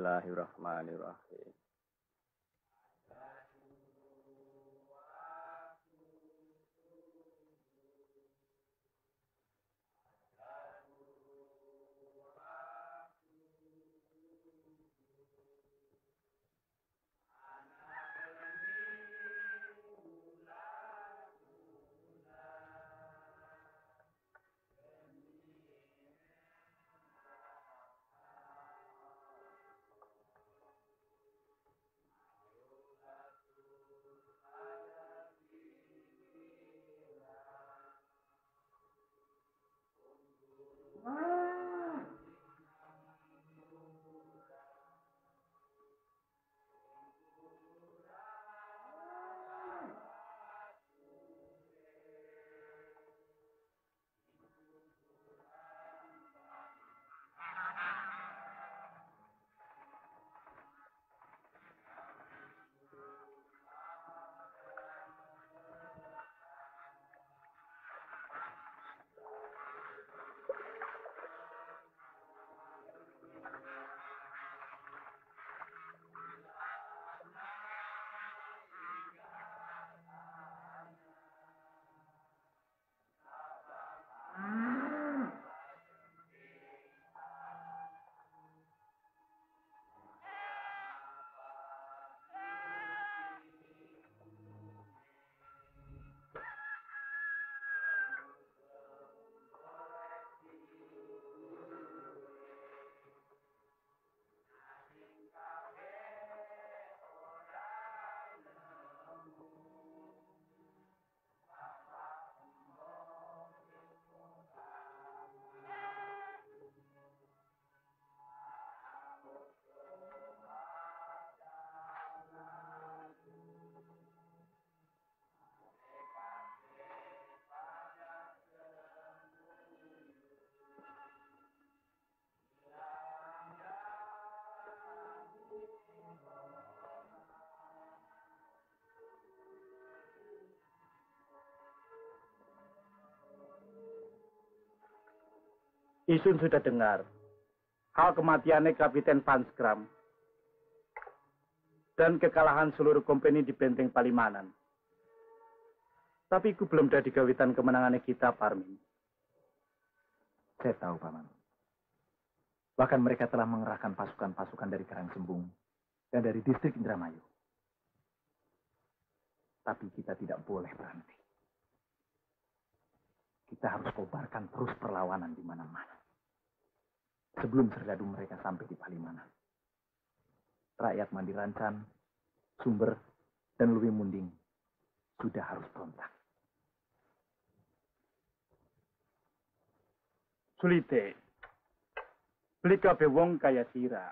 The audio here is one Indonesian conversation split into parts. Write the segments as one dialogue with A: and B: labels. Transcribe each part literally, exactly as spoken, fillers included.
A: Bismillahirrahmanirrahim. Isun sudah dengar hal kematiannya Kapiten Van Skram dan kekalahan seluruh kompeni di Benteng Palimanan. Tapi itu belum ada digawitan kemenangannya kita, Parmin.
B: Saya tahu, Paman. Bahkan mereka telah mengerahkan pasukan-pasukan dari Karangsembung dan dari distrik Indramayu. Tapi kita tidak boleh berhenti. Kita harus kobarkan terus perlawanan di mana-mana. Sebelum serdadu mereka sampai di Palimanan. Rakyat Mandirancan, Sumber, dan Luwi Munding sudah harus berontak.
A: Sulite, beli kabeh wong kaya sira.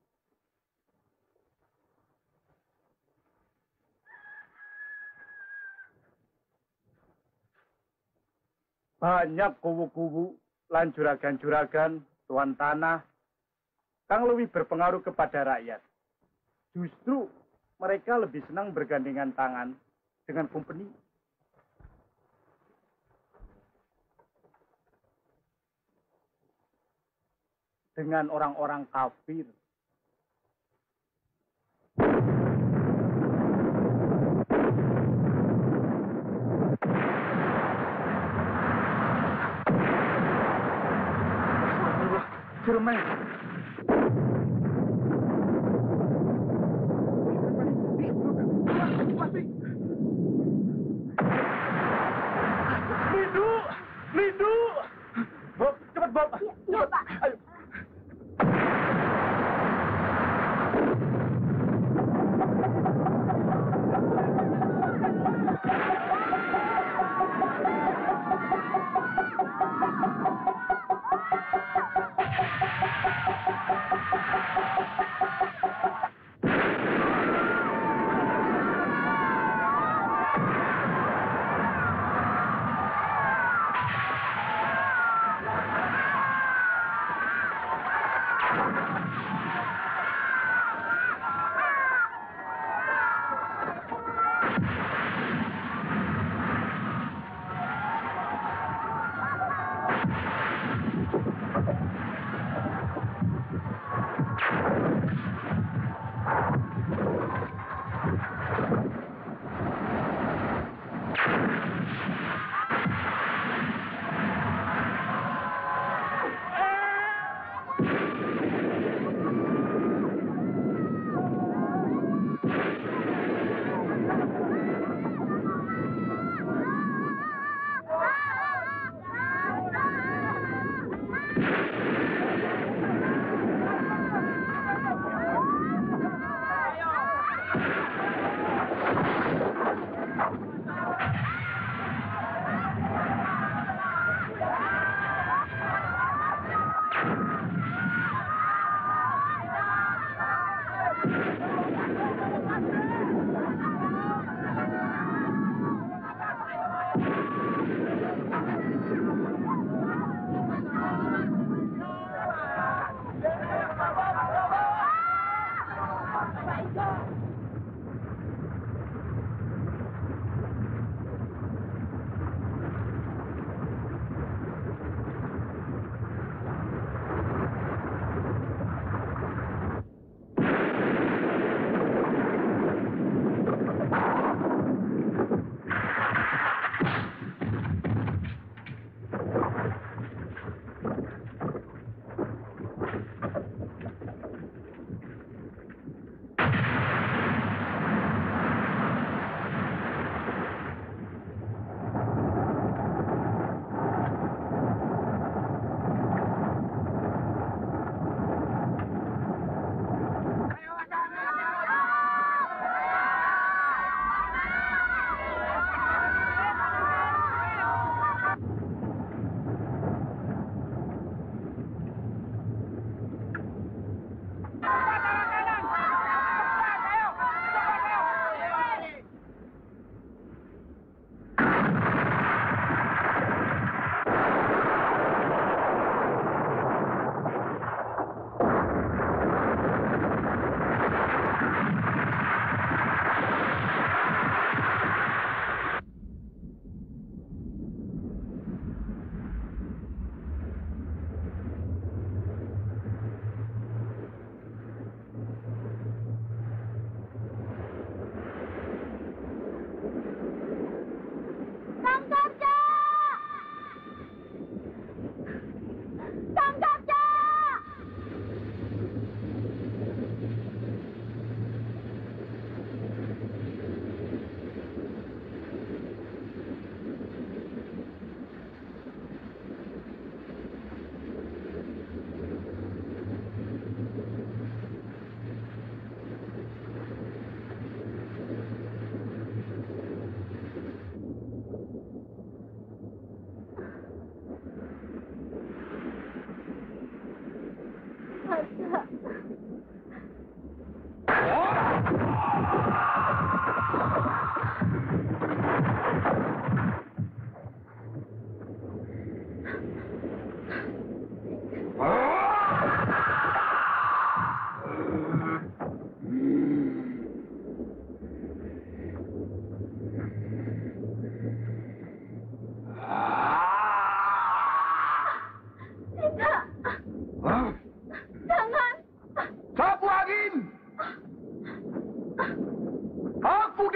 A: Banyak kubu-kubu, lan juragan-juragan, tuan tanah, kang lebih berpengaruh kepada rakyat. Justru mereka lebih senang bergandengan tangan dengan kompeni. Dengan orang-orang kafir. Jerman. Lindu, Lindu. Bob, cepat Bob.
C: Iya, iya Pak.
A: Ayo.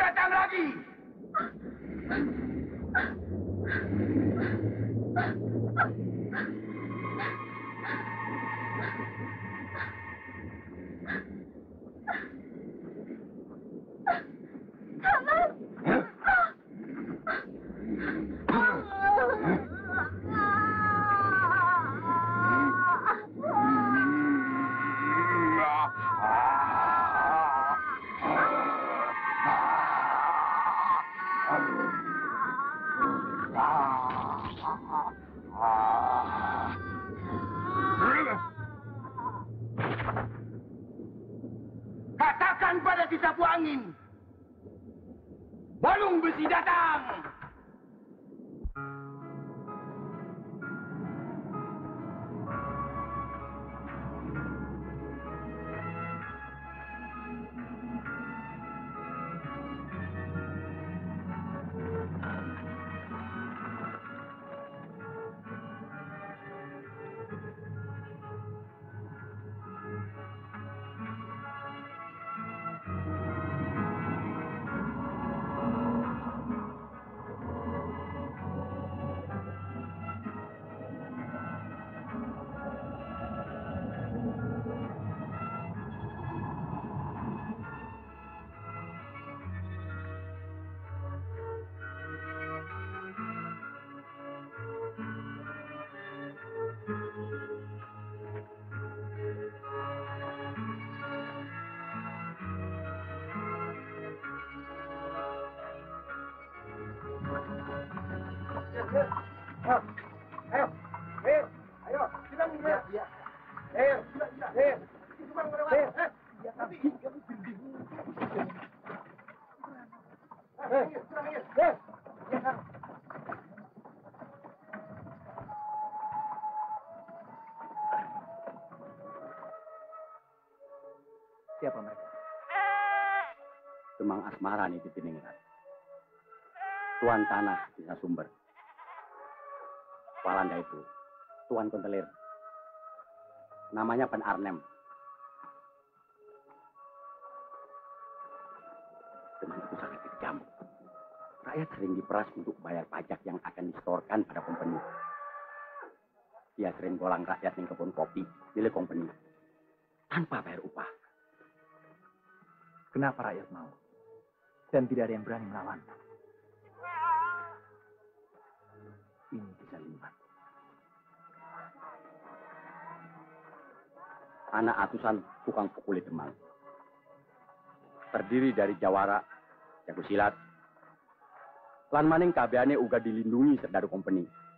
C: datang lagi. Katakan pada si sapu angin, balung besi datang. Ayo, ayo, ayo, ayo, kita mulai. Ya, ayo, ayo, kita mulai. Eh, ya tapi kamu berdiri. Eh, eh, ya.
B: Siapa mereka?
D: Demang asmara nih di Tiningrat. Tuan tanah bisa sumber. Walanda itu, Tuan Kontelir. Namanya Pen Arnhem. Demang itu sangat kejam. Rakyat sering diperas untuk bayar pajak yang akan disetorkan pada kompeni. Dia sering bolang rakyat yang kebun kopi milik kompeni. Tanpa bayar upah.
B: Kenapa rakyat mau? Dan tidak ada yang berani melawan. Ini bisa limat.
D: Anak atusan tukang pukul Demang. Terdiri dari jawara, jago silat. Lan maning kabeane uga dilindungi serdadu kompeni.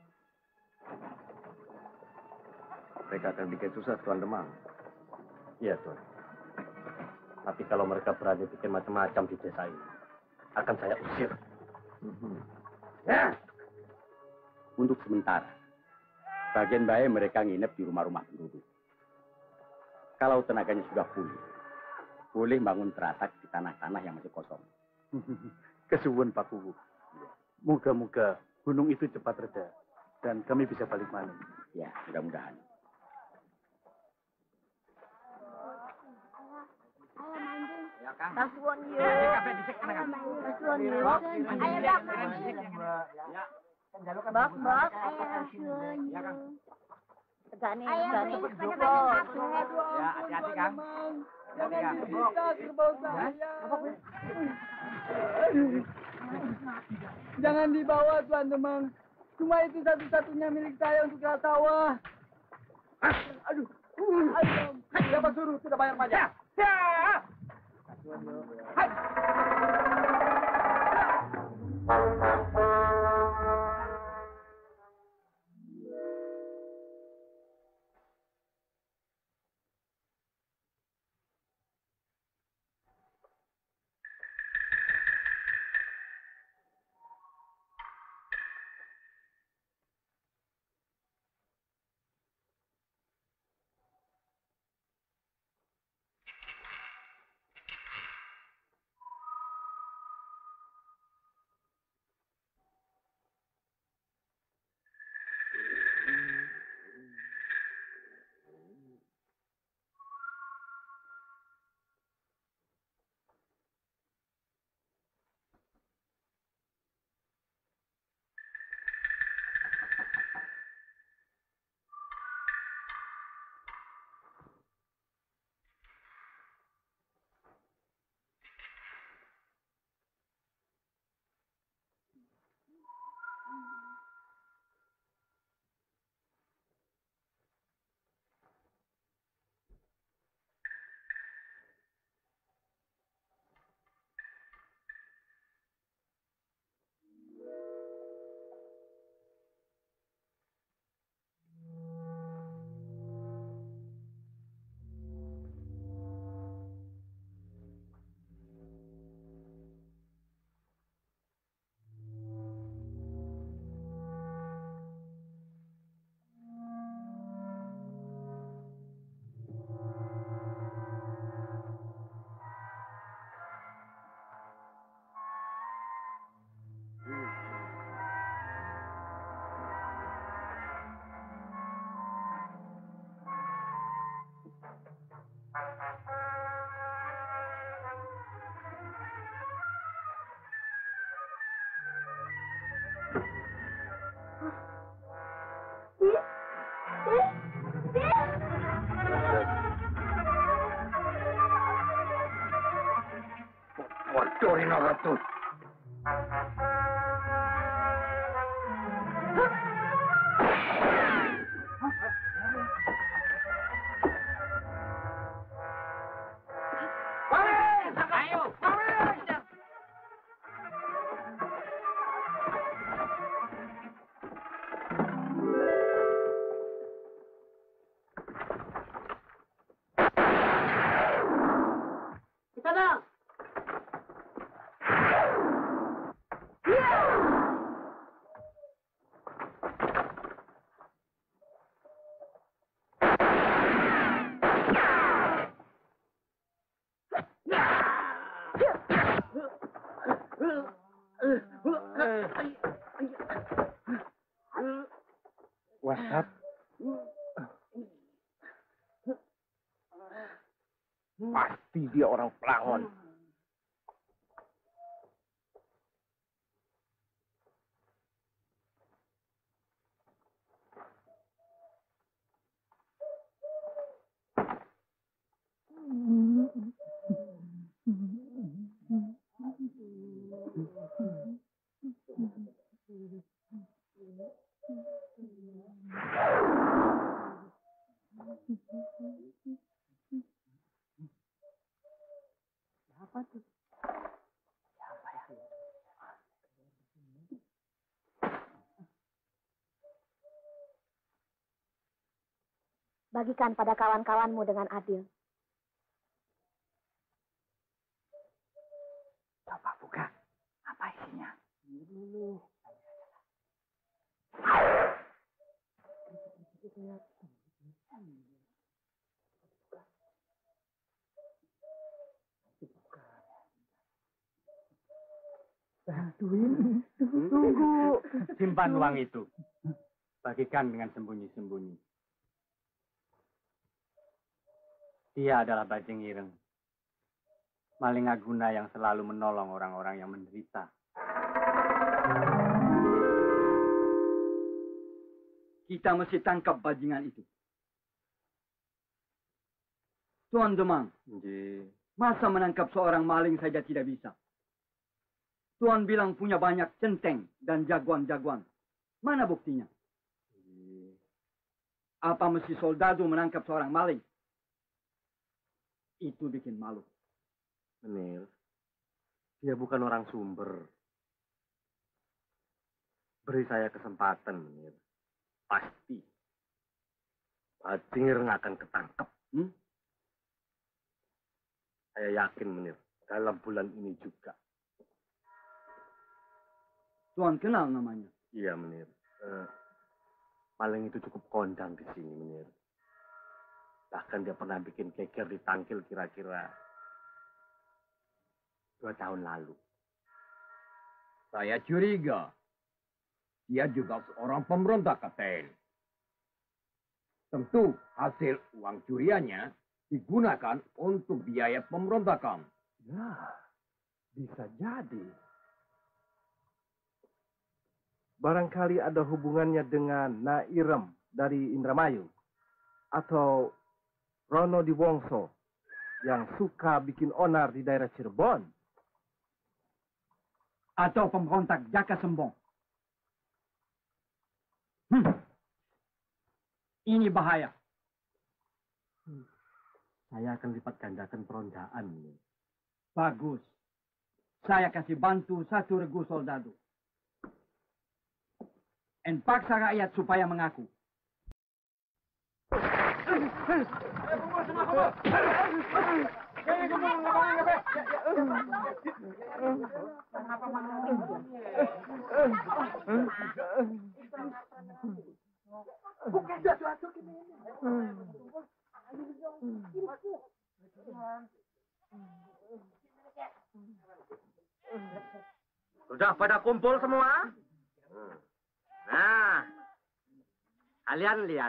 A: Mereka akan bikin susah Tuan Demang. Iya, Tuan. Tapi kalau mereka berani bikin macam-macam di desa ini, akan saya usir.
D: Mm-hmm. Ya. Untuk sementara, bagian baik mereka nginep di rumah-rumah penduduk. Kalau tenaganya sudah pulih, boleh bangun teratak di tanah-tanah yang masih kosong.
A: Kesuwun Pak Kuwu. Moga-moga gunung itu cepat reda dan kami bisa balik malam.
D: Ya, mudah-mudahan.
E: Ya, Kang. Kasuan yo. Kasuan yo. Ayo bak main. Ya. Bak bak ayo kasuan yo. Tegane tegane berdoa. Ya, hati-hati Kang. Hati-hati Kang. Kerbau saya.
F: Jangan dibawa Tuan Demang. Cuma itu satu-satunya milik saya untuk sawah. Aduh. Aduh. Siapa suruh sudah bayar pajak? Ya. Hai.
C: Waduh, ini ratu.
A: Wasap. Pasti dia orang pelangon.
E: Bagikan pada kawan-kawanmu dengan adil.
B: Coba buka. Apa isinya? Dulu.
F: Bantuin. Tunggu.
D: Simpan uang itu. Bagikan dengan sembunyi-sembunyi. Dia adalah bajing ireng. Maling Aguna yang selalu menolong orang-orang yang menderita.
G: Kita mesti tangkap bajingan itu. Tuan Demang, masa menangkap seorang maling saja tidak bisa? Tuan bilang punya banyak centeng dan jagoan-jagoan. Mana buktinya? Apa mesti soldado menangkap seorang maling? Itu bikin malu.
A: Menil, dia bukan orang Sumber. Beri saya kesempatan, Menil. Pasti. Bajing ireng akan ketangkep.
G: Hmm?
A: Saya yakin, Menil. Dalam bulan ini juga.
G: Tuan kenal namanya?
A: Iya, Menil. Uh, maling itu cukup kondang di sini, Menil. Bahkan dia pernah bikin geger di Tangkil kira-kira dua tahun lalu.
C: Saya curiga. Dia juga seorang pemberontak, Kapten. Tentu hasil uang curiannya digunakan untuk biaya pemberontakan.
B: Ya, bisa jadi.
H: Barangkali ada hubungannya dengan Nairem dari Indramayu. Atau Rono di Wongso yang suka bikin onar di daerah Cirebon.
G: Atau pemberontak Jaka Sembong. Hmm. Ini bahaya.
A: Hmm. Saya akan lipat gandakan peronjaan.
G: Bagus. Saya kasih bantu satu regu soldado. Dan paksa rakyat supaya mengaku.
A: Sudah pada kumpul semua? Nah, kalian lihat.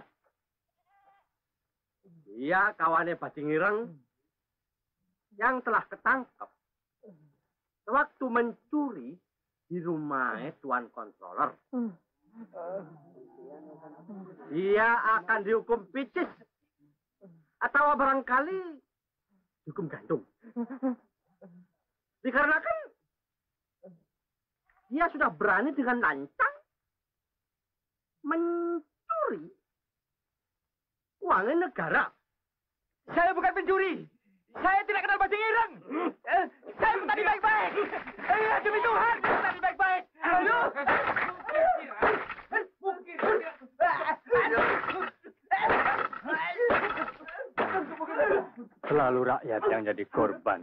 A: Dia kawannya bajing ireng yang telah ketangkep sewaktu mencuri di rumahnya Tuan Controller. Dia akan dihukum picis. Atau barangkali dihukum gantung. Dikarenakan dia sudah berani dengan lancang mencuri uangnya negara.
F: Saya bukan pencuri. Saya tidak kenal bajing ireng. Eh, saya petani baik-baik. Eh, demi Tuhan, saya petani baik-baik. Aduh.
D: Selalu rakyat yang jadi korban.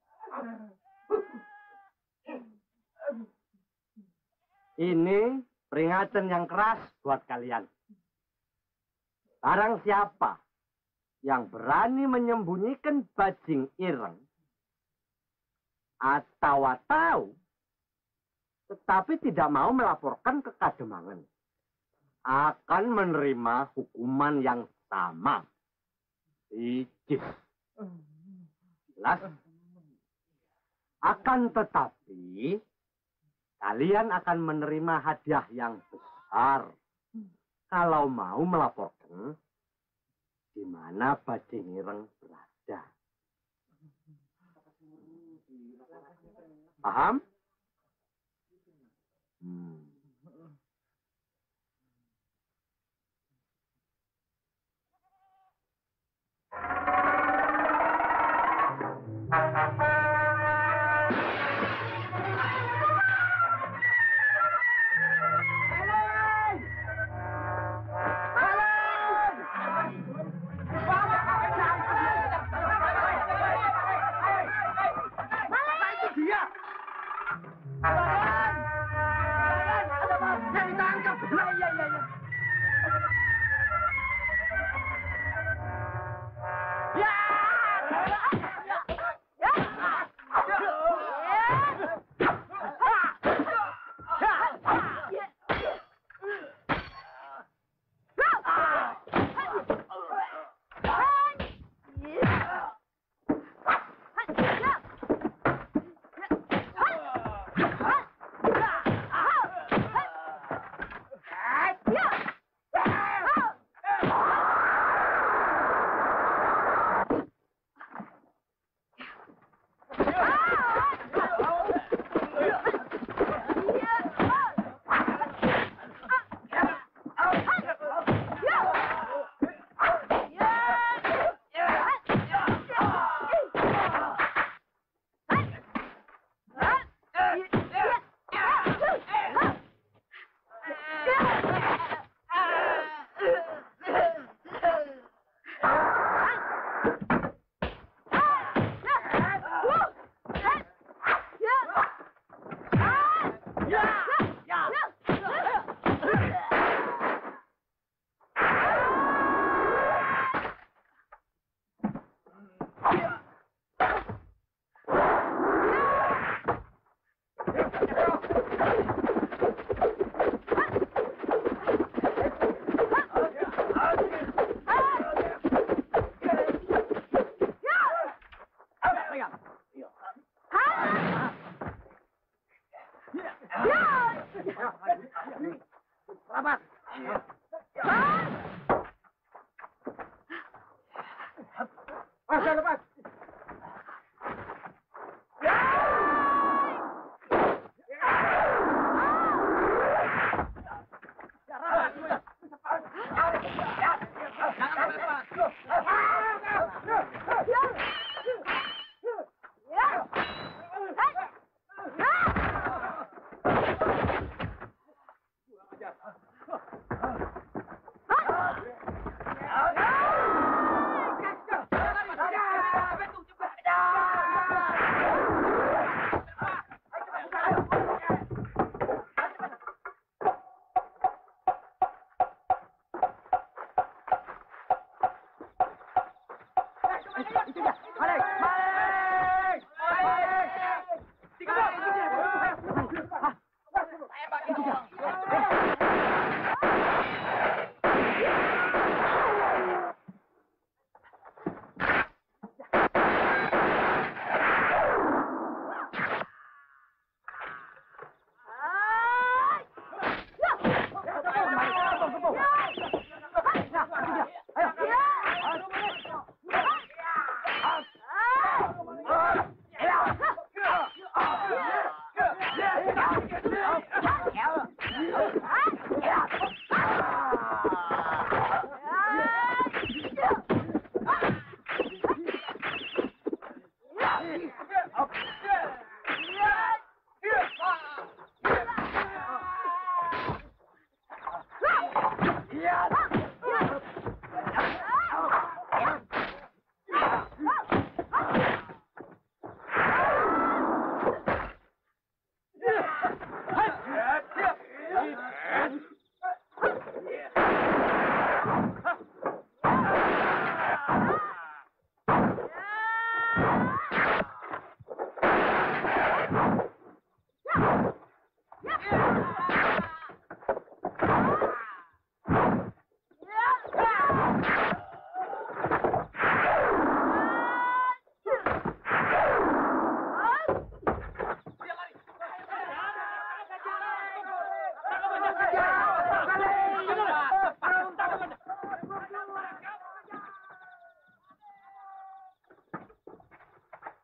A: Ini peringatan yang keras buat kalian. Barang siapa yang berani menyembunyikan bajing ireng atau tahu tetapi tidak mau melaporkan ke Kademangan akan menerima hukuman yang sama. Icis. Jelas? Akan tetapi kalian akan menerima hadiah yang besar kalau mau melaporkan di mana bajing ireng berada. Paham? Hmm.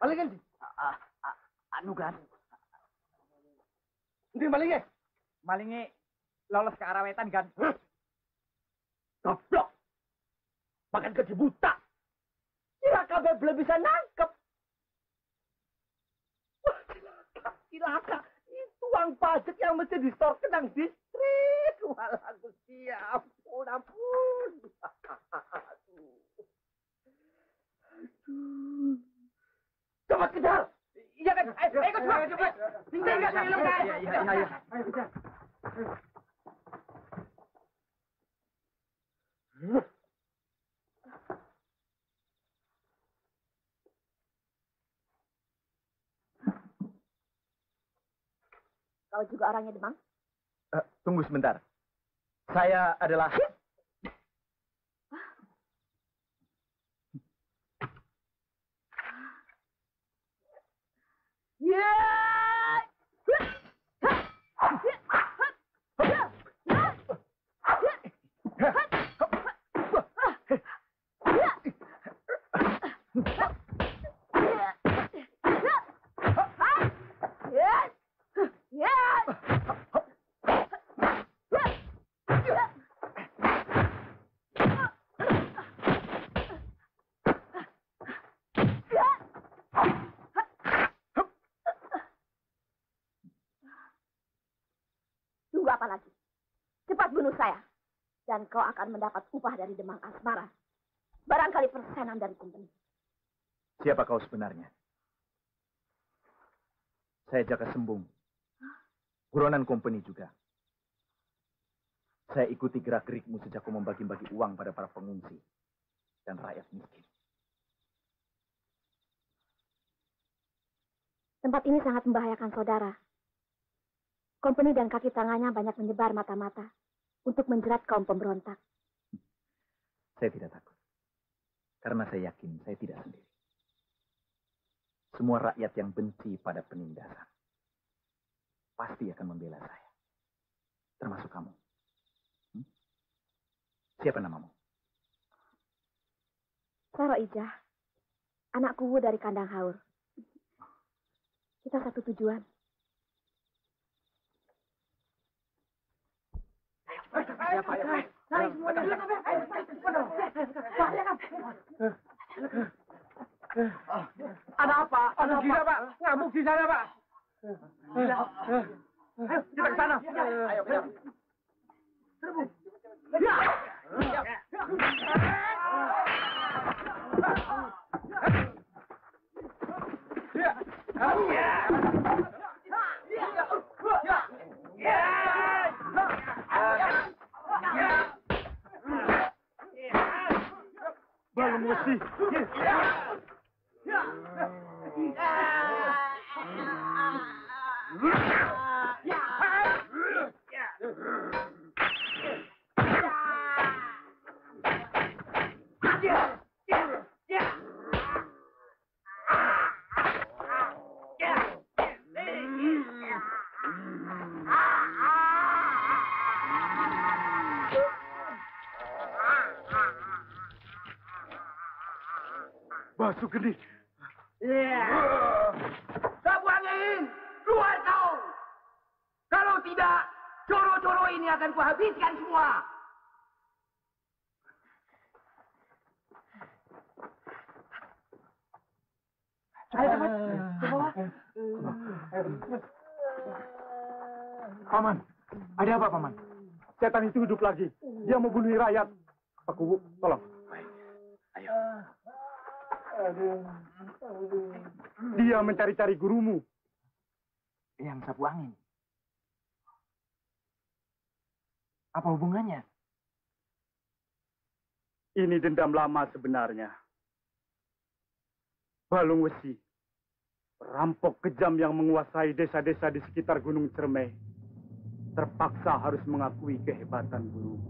C: Malingin sih.
B: Anu kan,
C: Nanti malingin.
B: malingnya lolos ke arah wetan kan.
C: Goblok. Makan gaji buta. Kira kabel belum bisa nangkep. Wah, cilaka, cilaka. Itu uang pajak yang mesti distorkan yang distrik. Walah, Gusti, ampun, ampun. Aduh. Aduh. Cepat kejar. Iya kan? Ayo, ayo, cepat, cepat. Tinggal nggak film kan?
B: Iya, iya, iya.
C: Ayo, kejar.
E: Kau juga orangnya Demang?
B: Eh, tunggu sebentar. Saya adalah...
E: Tunggu apa lagi? Cepat bunuh saya. Dan kau akan mendapat upah dari Demang Asmara. Barangkali persenan dari company.
B: Siapa kau sebenarnya? Saya Jaka Sembung. Buronan company juga. Saya ikuti gerak-gerikmu sejak kau membagi-bagi uang pada para pengungsi dan rakyat miskin.
E: Tempat ini sangat membahayakan saudara. Company dan kaki tangannya banyak menyebar mata-mata untuk menjerat kaum pemberontak.
B: Saya tidak takut. Karena saya yakin saya tidak sendiri. Semua rakyat yang benci pada penindasan pasti akan membela saya. Termasuk kamu. Hmm? Siapa namamu?
E: Saro Ijah, anak kuwu dari Kandang Haur. Kita satu tujuan.
C: Ada apa? Ada gila, Pak. Ngamuk di sana, Pak. Ayo, kita ke sana. Ayo, kita. Serbu. Ya. Baru mesti. Basuh gede. Sapu angin, keluar kau. Kalau tidak, coro-coro ini akan kuhabiskan semua. Ayo, teman. Ke bawah.
H: Paman, ada apa, Paman? Setan itu hidup lagi. Dia mau bunuh rakyat. Pak Kubu, tolong.
B: Ayo.
H: Dia mencari-cari gurumu.
B: Yang sapu angin. Apa hubungannya?
H: Ini dendam lama sebenarnya. Balung Wesi, perampok kejam yang menguasai desa-desa di sekitar Gunung Cermai, terpaksa harus mengakui kehebatan gurumu.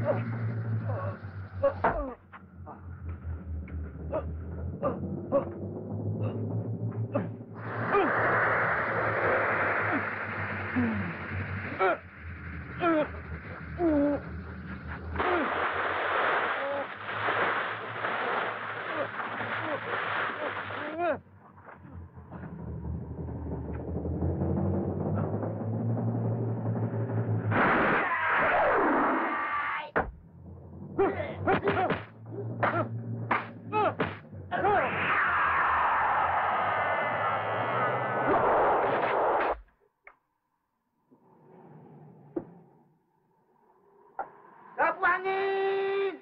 C: Sapu angin!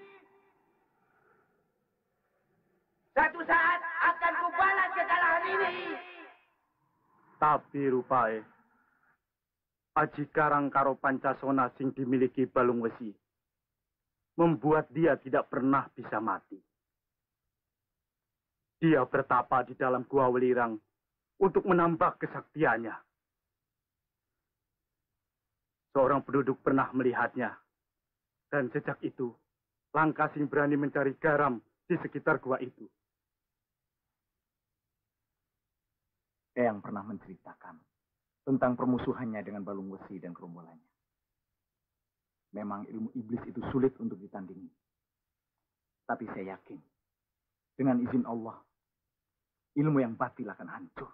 C: Satu saat akan kubalas kekalahan ini.
I: Tapi rupae, aji karang karo pancasona sing dimiliki Balung Wesi membuat dia tidak pernah bisa mati. Dia bertapa di dalam gua Welirang untuk menambah kesaktiannya. Seorang penduduk pernah melihatnya. Dan sejak itu, Langkasing berani mencari garam di sekitar gua itu.
B: Eyang pernah menceritakan tentang permusuhannya dengan Balung Wesi dan gerombolannya. Memang ilmu iblis itu sulit untuk ditandingi. Tapi saya yakin, dengan izin Allah, ilmu yang batil akan hancur.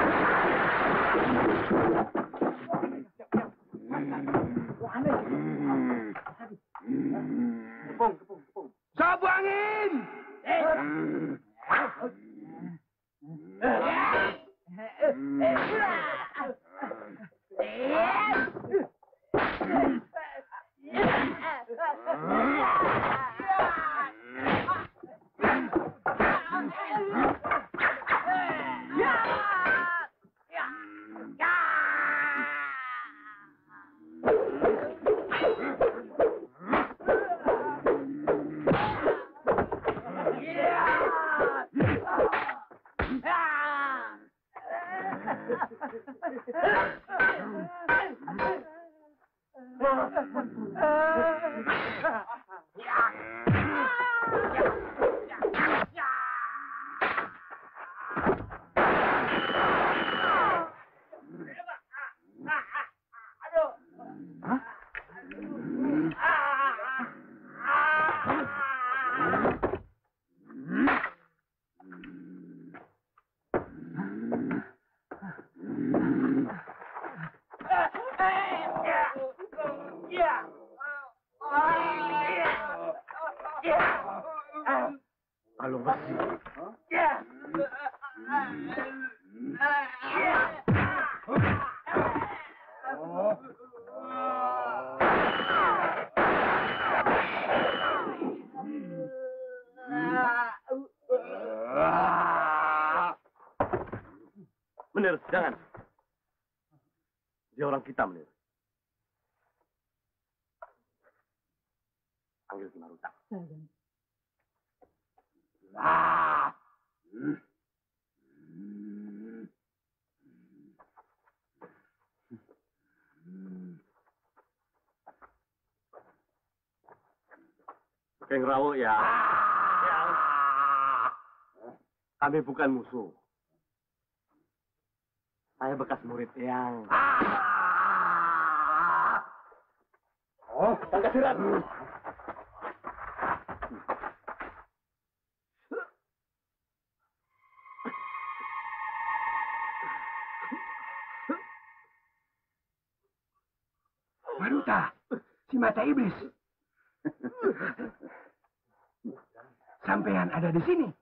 C: Kepung, kepung, kepung. Sapu angin!
I: Balung Wesi.
A: Menir, jangan. Dia orang kita, Menir. Panggil Ki Maruta. Ah. Hmm. Keng Rawo ya. Ya. Kami bukan musuh. Saya bekas murid yang. Oh, Pancasiran.
C: Maruta, si mata iblis. Sampean ada di sini.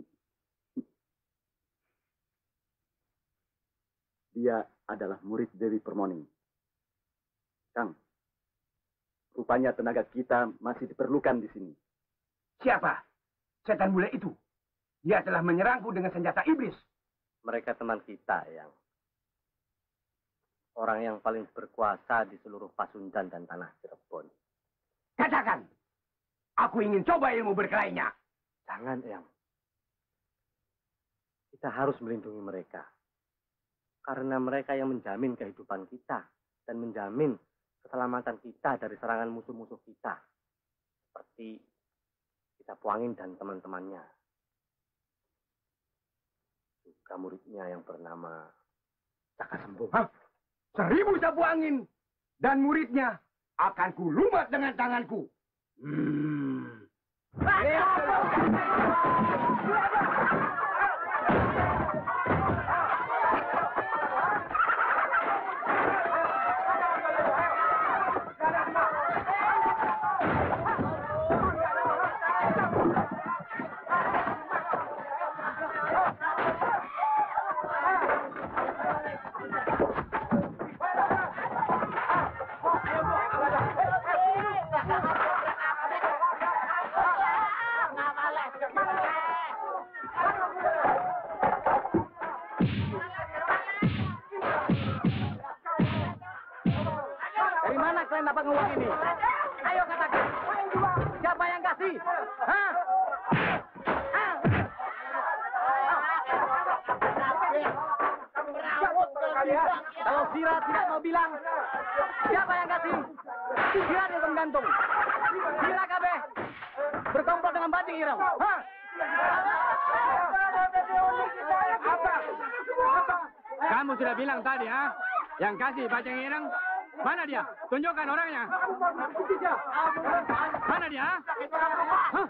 D: Dia adalah murid Dewi Permoni. Kang, rupanya tenaga kita masih diperlukan di sini.
C: Siapa? Setan bule itu. Dia telah menyerangku dengan senjata iblis.
A: Mereka teman kita, yang orang yang paling berkuasa di seluruh Pasundan dan tanah Cirebon.
C: Katakan, aku ingin coba ilmu berkelainya.
A: Jangan, Eyang. Kita harus melindungi mereka. Karena mereka yang menjamin kehidupan kita dan menjamin keselamatan kita dari serangan musuh-musuh kita. seperti kita Puangin dan teman-temannya. Juga muridnya yang bernama Caka Sembung.
C: Hah? Seribu sapu angin dan muridnya akan kulumat dengan tanganku. Hmm.
F: Dari mana kalian dapat uang ini? Ayo katakan. Siapa yang kasih? Hah? Hah? Kalau Sira tidak mau bilang, siapa yang kasih? Sira dia menggantung. Sira kabeh berkomplot dengan bajing Irem. Hah?
G: Kamu sudah bilang tadi, ha? Yang kasih bajing ireng, mana dia? Tunjukkan orangnya. Mana dia? Hah?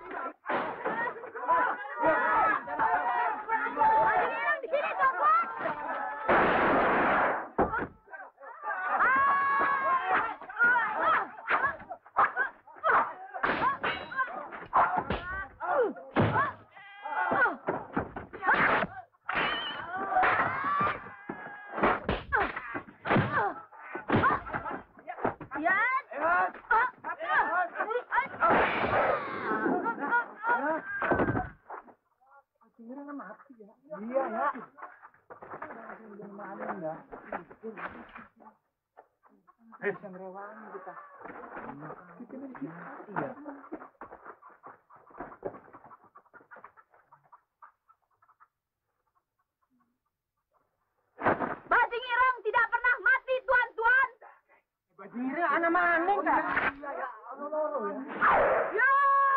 E: Bajing Ireng tidak pernah mati, tuan-tuan.
F: Bajing Ireng anak maning kan?
E: Ya!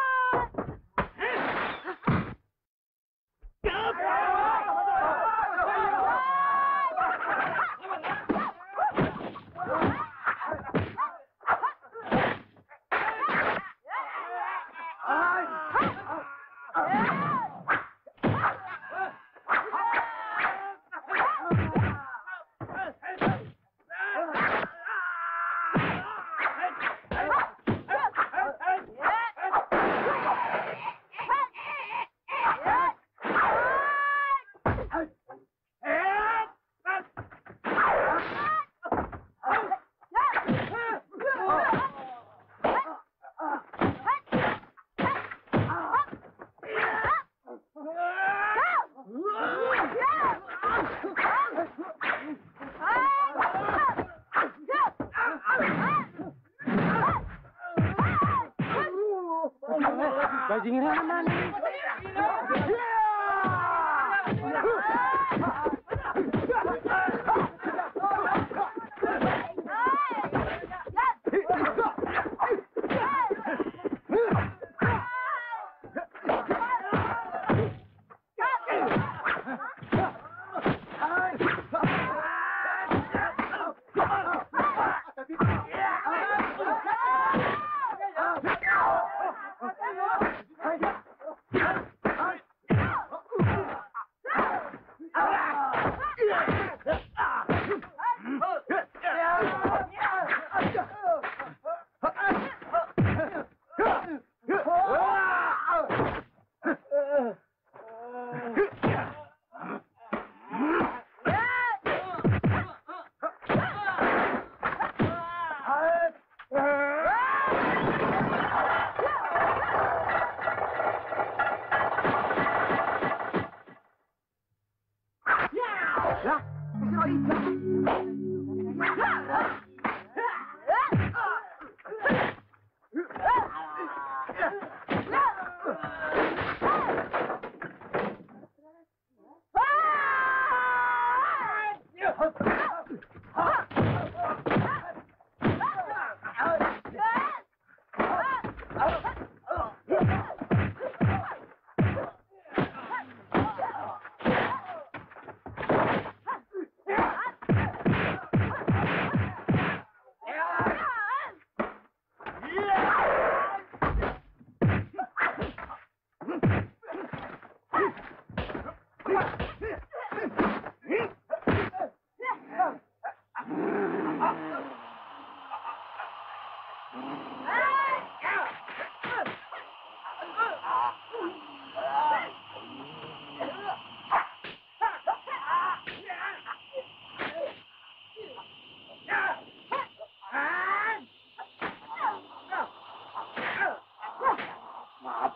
F: Bajing Ireng anak maning.
C: Ah!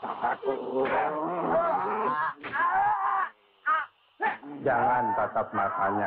H: Jangan tatap matanya.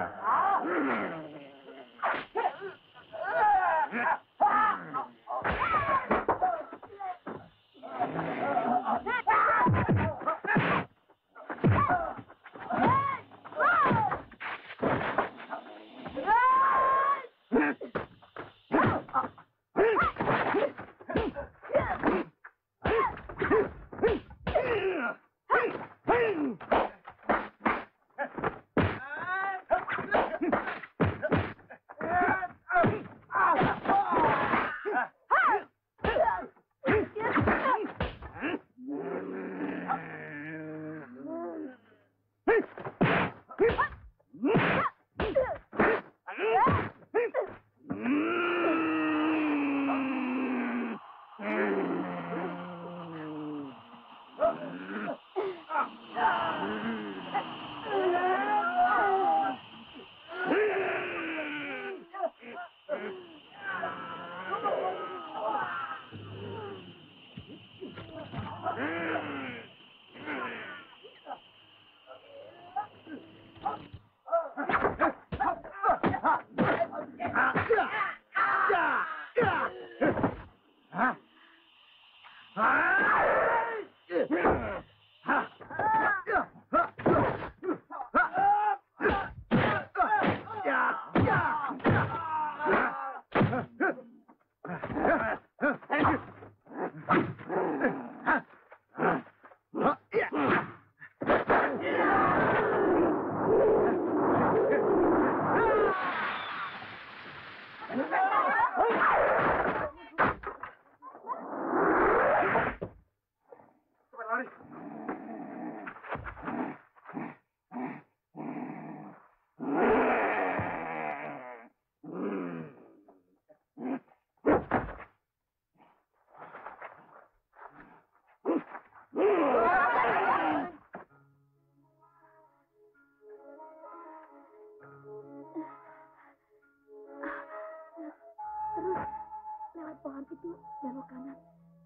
E: Lewat pohon itu belok kanan.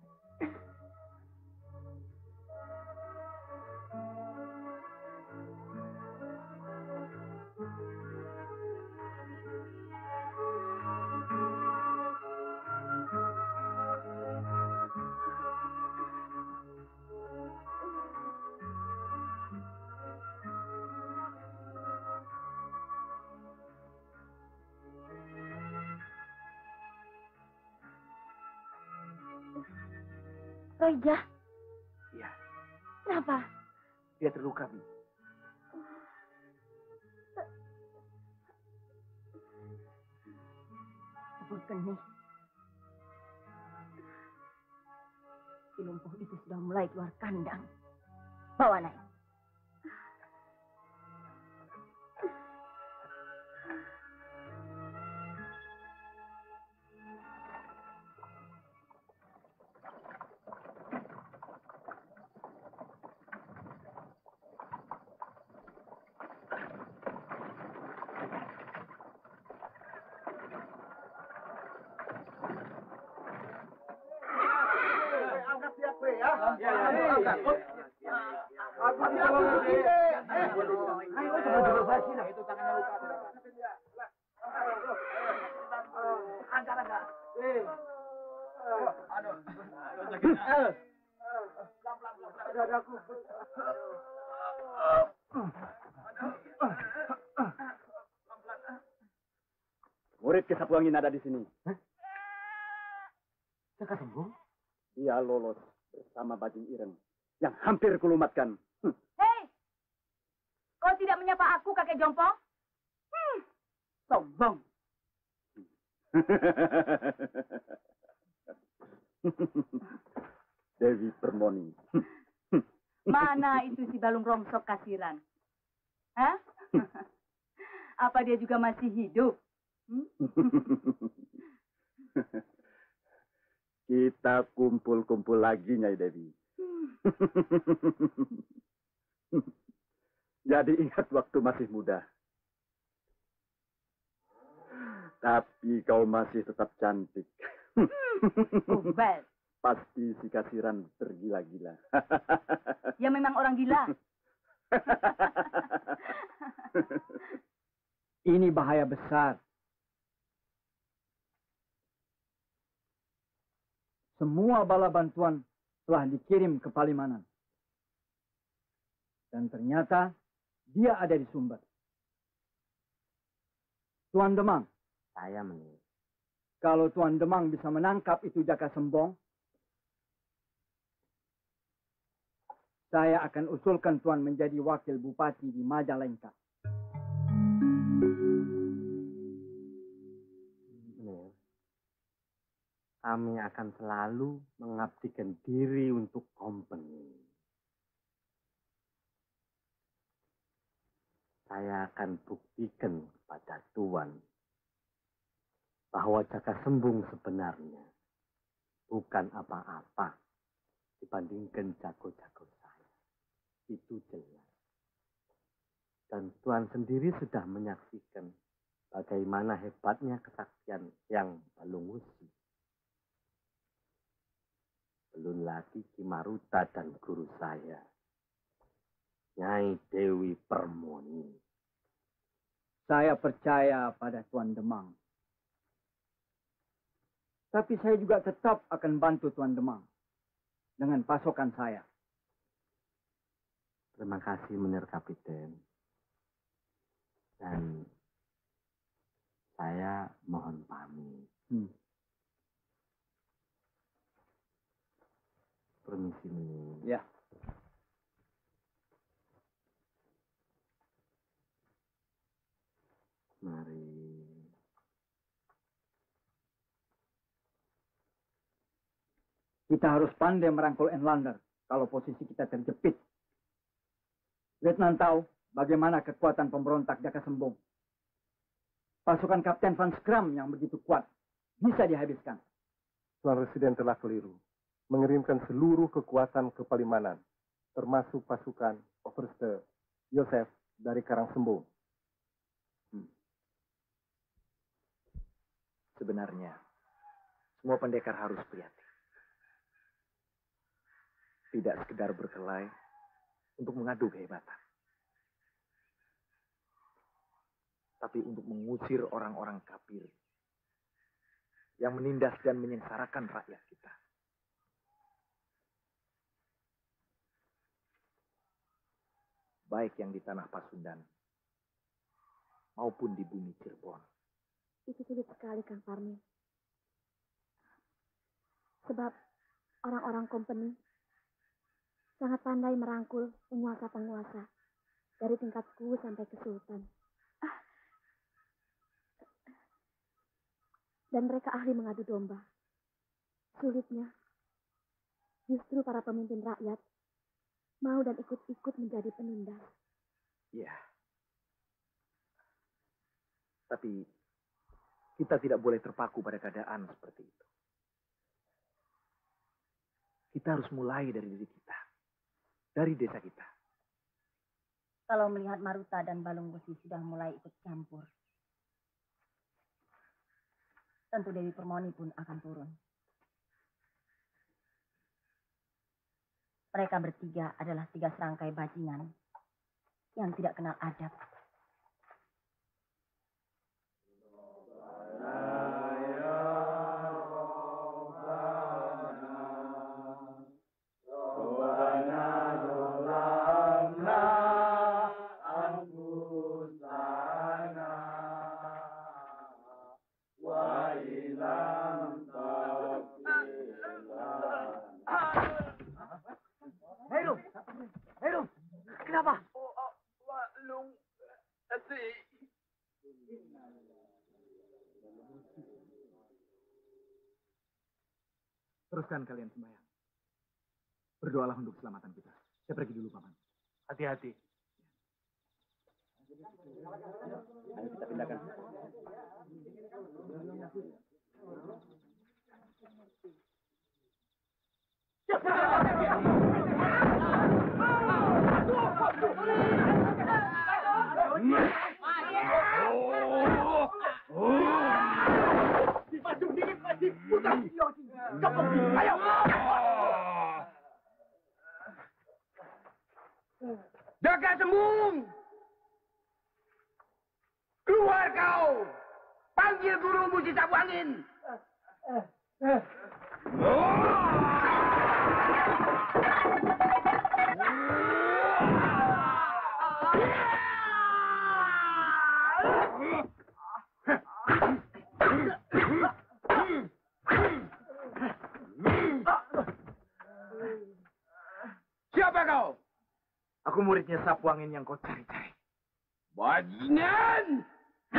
E: Roija.
B: Iya.
E: Kenapa?
B: Dia terluka, Bi.
E: Sebut geni. Si lumpuh itu sudah mulai keluar kandang. Bawa naik.
D: Murid Kesapuangin ada di sini.
C: Jaka sembuh?
D: Dia lolos bersama Bajing Ireng yang hampir kulumatkan. Hm.
E: Hei! Kau tidak menyapa aku, kakek Jompong? Hmm. Sombong.
D: Dewi Permoni.
J: Mana itu si Balung Rongsok Kasiran? Hah? Apa dia juga masih hidup? Hmm?
D: Kita kumpul-kumpul lagi, Nyai Dewi. Jadi ingat waktu masih muda. Tapi kau masih tetap cantik.
J: Gombal.
B: Pasti si Kasiran tergila-gila.
J: Ya memang orang gila.
G: Ini bahaya besar. Semua bala bantuan telah dikirim ke Palimanan. Dan ternyata dia ada di Sumber. Tuan Demang.
A: Saya menurut.
G: Kalau Tuan Demang bisa menangkap itu Jaka Sembong, saya akan usulkan Tuan menjadi wakil bupati di Majalengka.
A: Mir, kami akan selalu mengabdikan diri untuk company. Saya akan buktikan kepada Tuan bahwa Jaka Sembung sebenarnya bukan apa-apa dibandingkan jago-jago saya. Itu jelas. Dan Tuan sendiri sudah menyaksikan bagaimana hebatnya kesaktian yang Balung Wesi. Belum lagi Ki Maruta dan guru saya, Nyai Dewi Permoni.
G: Saya percaya pada Tuan Demang. Tapi saya juga tetap akan bantu Tuan Demang dengan pasokan saya.
A: Terima kasih, Menir Kapiten. Dan saya mohon pamit.
G: Hmm.
A: Permisi, Menir.
G: Ya.
A: Mari.
G: Kita harus pandai merangkul Enlander kalau posisi kita terjepit. Letnan tahu bagaimana kekuatan pemberontak Jaka Sembung. Pasukan Kapten Van Skram yang begitu kuat bisa dihabiskan.
H: Tuan Residen telah keliru. Mengirimkan seluruh kekuatan ke Palimanan, termasuk pasukan Overste Yosef dari Karangsembung.
B: Hmm. Sebenarnya, semua pendekar harus prihatin. Tidak sekedar berkelahi untuk mengadu kehebatan. Tapi untuk mengusir orang-orang kafir yang menindas dan menyengsarakan rakyat kita. Baik yang di tanah Pasundan maupun di bumi Cirebon.
E: Itu sulit sekali, Kang Parmi. Sebab orang-orang company sangat pandai merangkul penguasa-penguasa dari tingkat kru sampai ke sultan. Ah. Dan mereka ahli mengadu domba. Sulitnya, justru para pemimpin rakyat mau dan ikut-ikut menjadi penindas.
B: Iya. Tapi kita tidak boleh terpaku pada keadaan seperti itu. Kita harus mulai dari diri kita. Dari desa kita.
J: Kalau melihat Maruta dan Balung Wesi sudah mulai ikut campur, tentu Dewi Permoni pun akan turun. Mereka bertiga adalah tiga serangkai bajingan yang tidak kenal adab.
B: Teruskan kalian sembahyang. Berdoalah untuk keselamatan kita. Saya pergi dulu, Paman. Hati-hati.
A: Ayo kita pindahkan.
C: Maju dikit, Pak. Putar. Cepat, ayo. Jaka Sembung! Keluar kau! Panggil guru musik sapu angin! Siapa kau?
B: Aku muridnya sapu angin yang kau cari-cari.
C: Bajingan!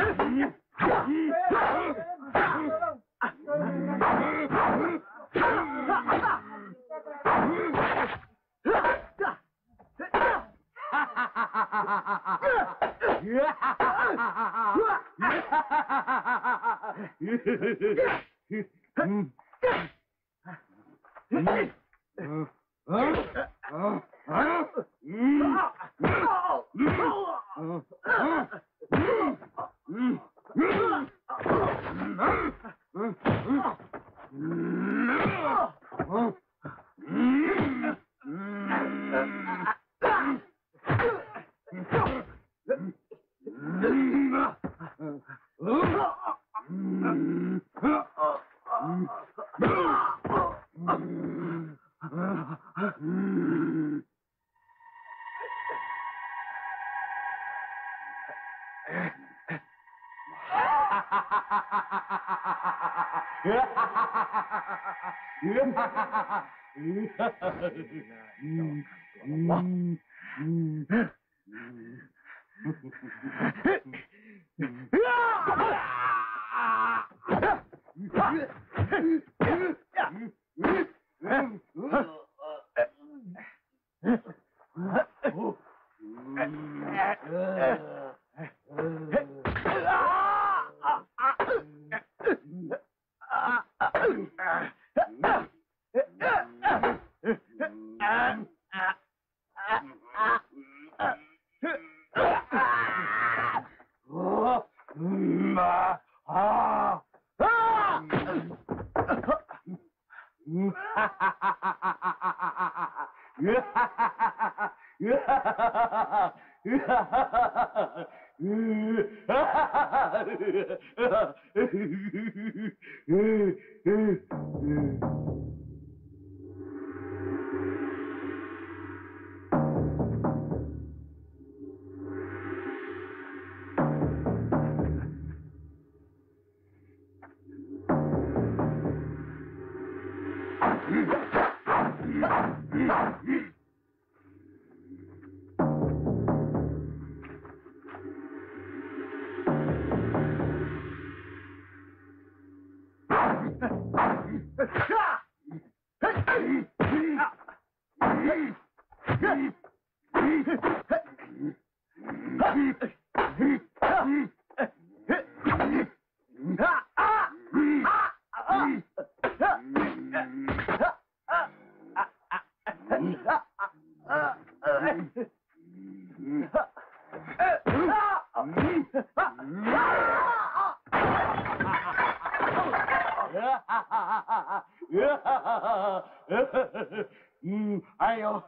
D: Ayo,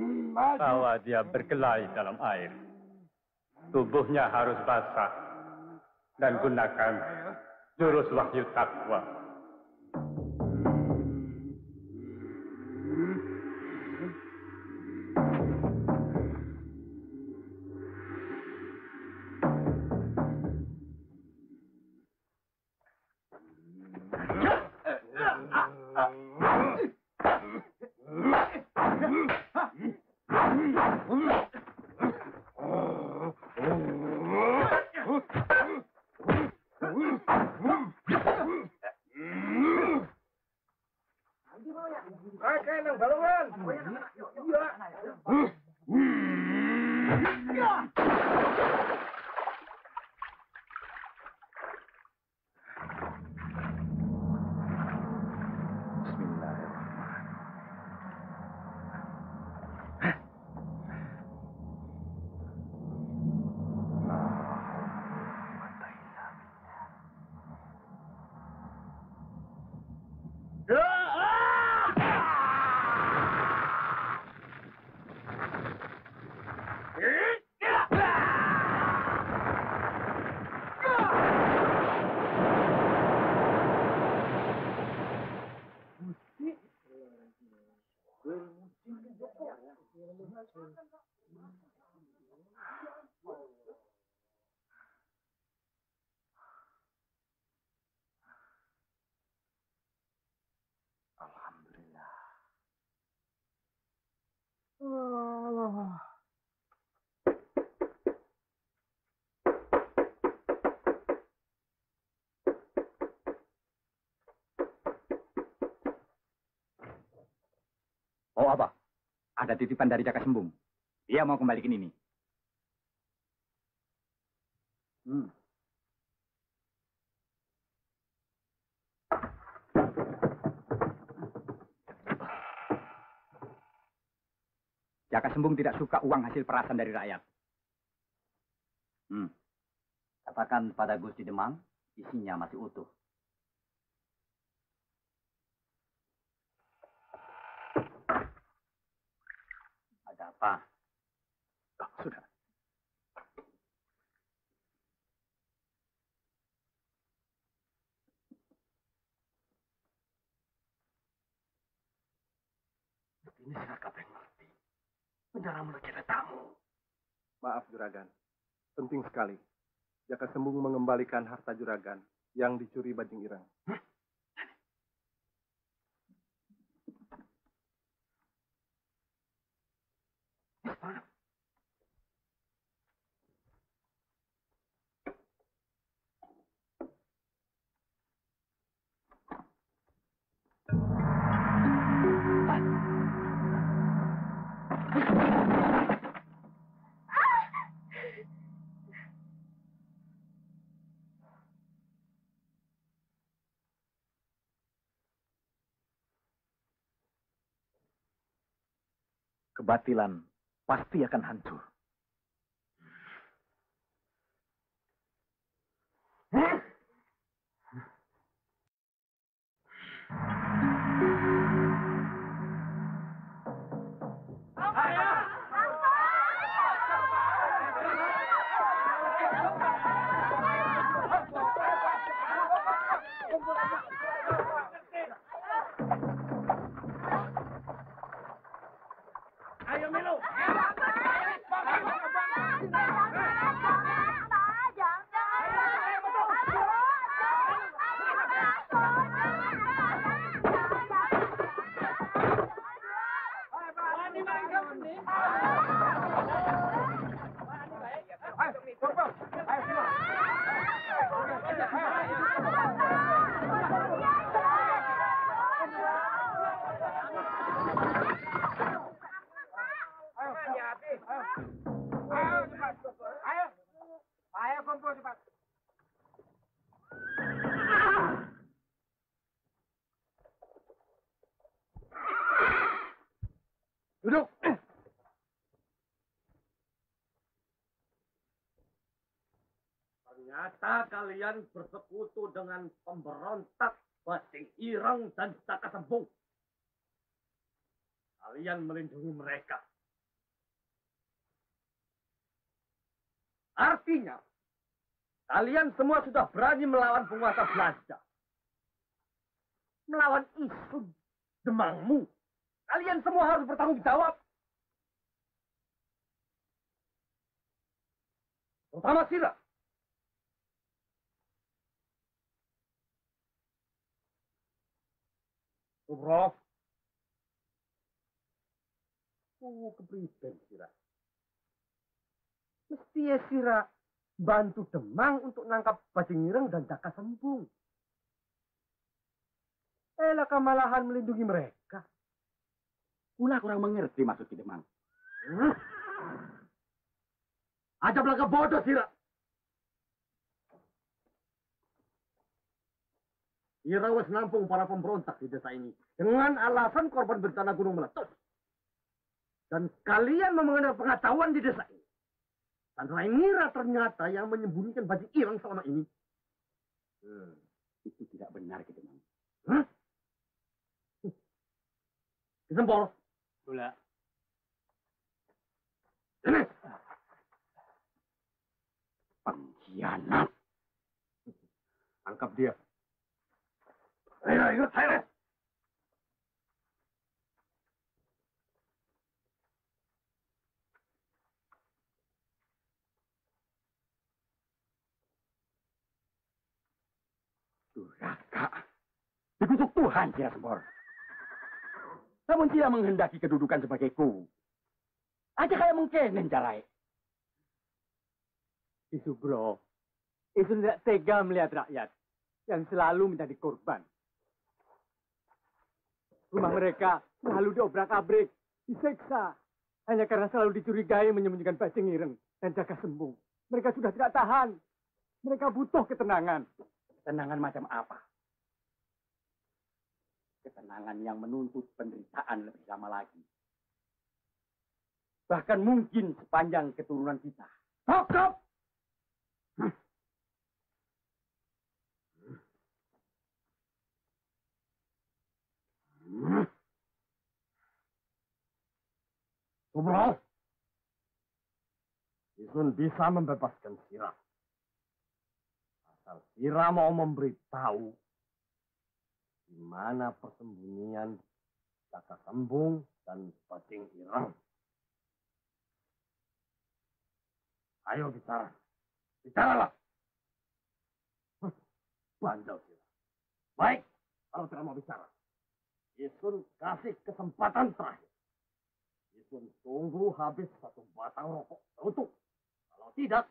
A: Bawa dia berkelahi dalam air. Tubuhnya harus basah. Dan gunakan jurus wahyu takwa.
B: Alhamdulillah.
C: Oh.
D: Oh apa? Ada titipan dari Jaka Sembung. Dia mau kembalikan ini. Hmm. Jaka Sembung tidak suka uang hasil perasan dari rakyat. Hmm. Katakan pada Gusti Demang, isinya masih utuh. Ada apa?
B: Oh, sudah.
C: Ini Raka yang ngerti. Benar mulai ada tamu.
H: Maaf Juragan, penting sekali. Jaka Sembung mengembalikan harta Juragan yang dicuri Bajing Ireng.
B: Kebatilan pasti akan hancur.
C: Ayo Milo.
H: Duduk.
C: Ternyata kalian bersekutu dengan pemberontak Bajing Ireng dan Jaka Sembung. Kalian melindungi mereka. Artinya, kalian semua sudah berani melawan penguasa Belanda. Melawan isu Demangmu. Kalian semua harus bertanggung jawab. Terutama Sira. Subroh. Oh, kepribadian Sira. Mesti ya Sira bantu Demang untuk nangkap Bajing Ireng dan Jaka Sembung. Elah kemalahan melindungi mereka.
D: Kula kurang mengerti maksud Ki Demang.
C: Hmm? Aja belaka bodoh Sira. Sira wes nampung para pemberontak di desa ini dengan alasan korban bencana gunung meletus. Dan kalian mengenal pengetahuan di desa ini. Dan Rainira ternyata yang menyembunyikan Bajing Ireng selama ini.
D: Hmm, itu tidak benar Ki Demang.
C: Hah? Disempol.
D: Gula.
C: Ini.
D: Pengkhianat.
C: Tangkap dia. Ayo, ikut saya.
D: Durhaka. Dikutuk Tuhan, Jasper. Namun tidak menghendaki kedudukan sebagai ku. Aja kayak mungkin carai.
G: Ki Sugro, itu tidak tega melihat rakyat yang selalu menjadi korban. Rumah mereka selalu diobrak-abrik, diseksa. Hanya karena selalu dicurigai menyembunyikan bajing ireng dan Jaka Sembung. Mereka sudah tidak tahan. Mereka butuh ketenangan.
D: Ketenangan macam apa? Ketenangan yang menuntut penderitaan lebih lama lagi. Bahkan mungkin sepanjang keturunan kita. Cukup!
C: Subro, Isun bisa membebaskan Sira. Asal Sira mau memberitahu di mana persembunyian Jaka Sembung dan Bajing Ireng. Ayo bicara. Bicaralah. Bandel Sira. Baik, kalau tidak mau bicara. Isun kasih kesempatan terakhir. Isun tunggu habis satu batang rokok utuh. Kalau tidak,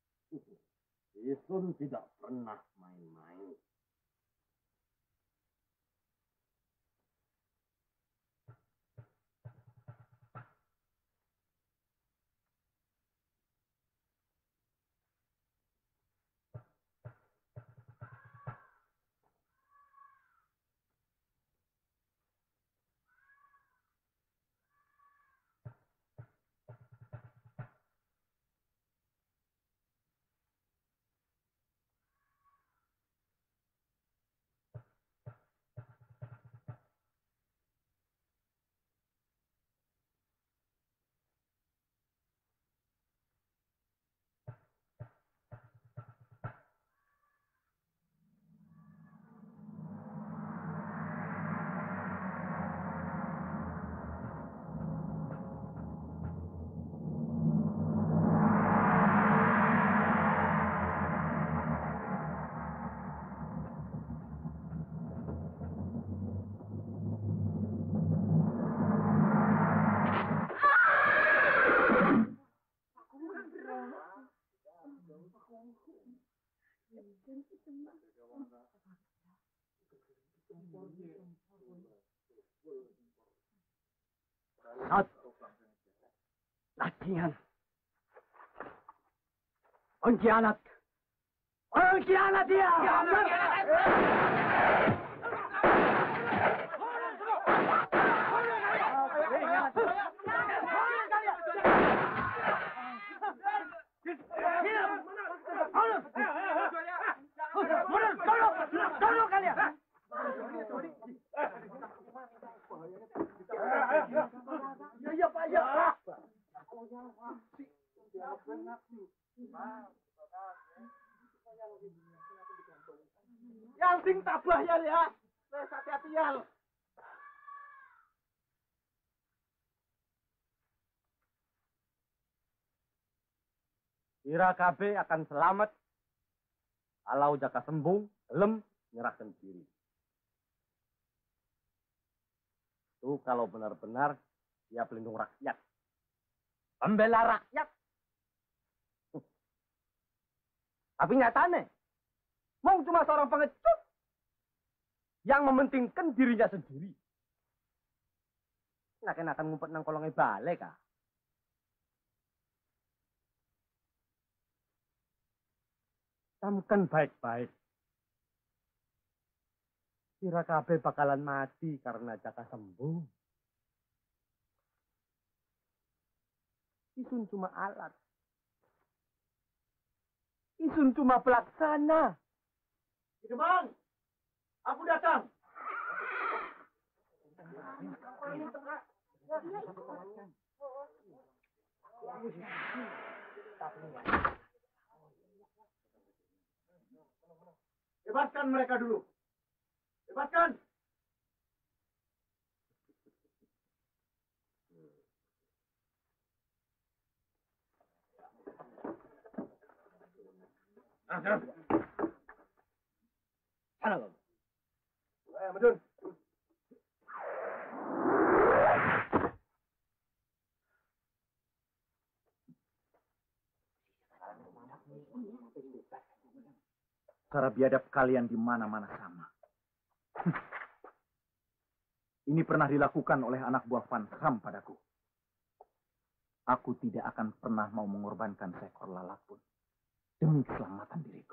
C: Isun tidak pernah main-main.
G: Satu. Latihan. Pengkhianat. Pengkhianat dia.
C: Yang sing tabah ya ya. Wes hati-hati ya. Sira kabeh akan selamat kalau Jaka Sembung gelem nyerahkan diri. Itu kalau benar-benar dia pelindung rakyat. Pembela rakyat. Tapi nyatanya, mau cuma seorang pengecut yang mementingkan dirinya sendiri. Nak-nak ngumpet nang kolongnya balik ah. Camkan baik-baik. Sira kabeh bakalan mati karena Jaka Sembung. Isun cuma alat. Isun cuma pelaksana. Bang, aku datang. Bebaskan mereka dulu. Bebaskan. Mana kamu?
H: Ayo, Madun.
B: Cara biadab kalian di mana-mana sama. Ini pernah dilakukan oleh anak buah Van Ram padaku. Aku tidak akan pernah mau mengorbankan seekor lalat pun demi keselamatan diriku.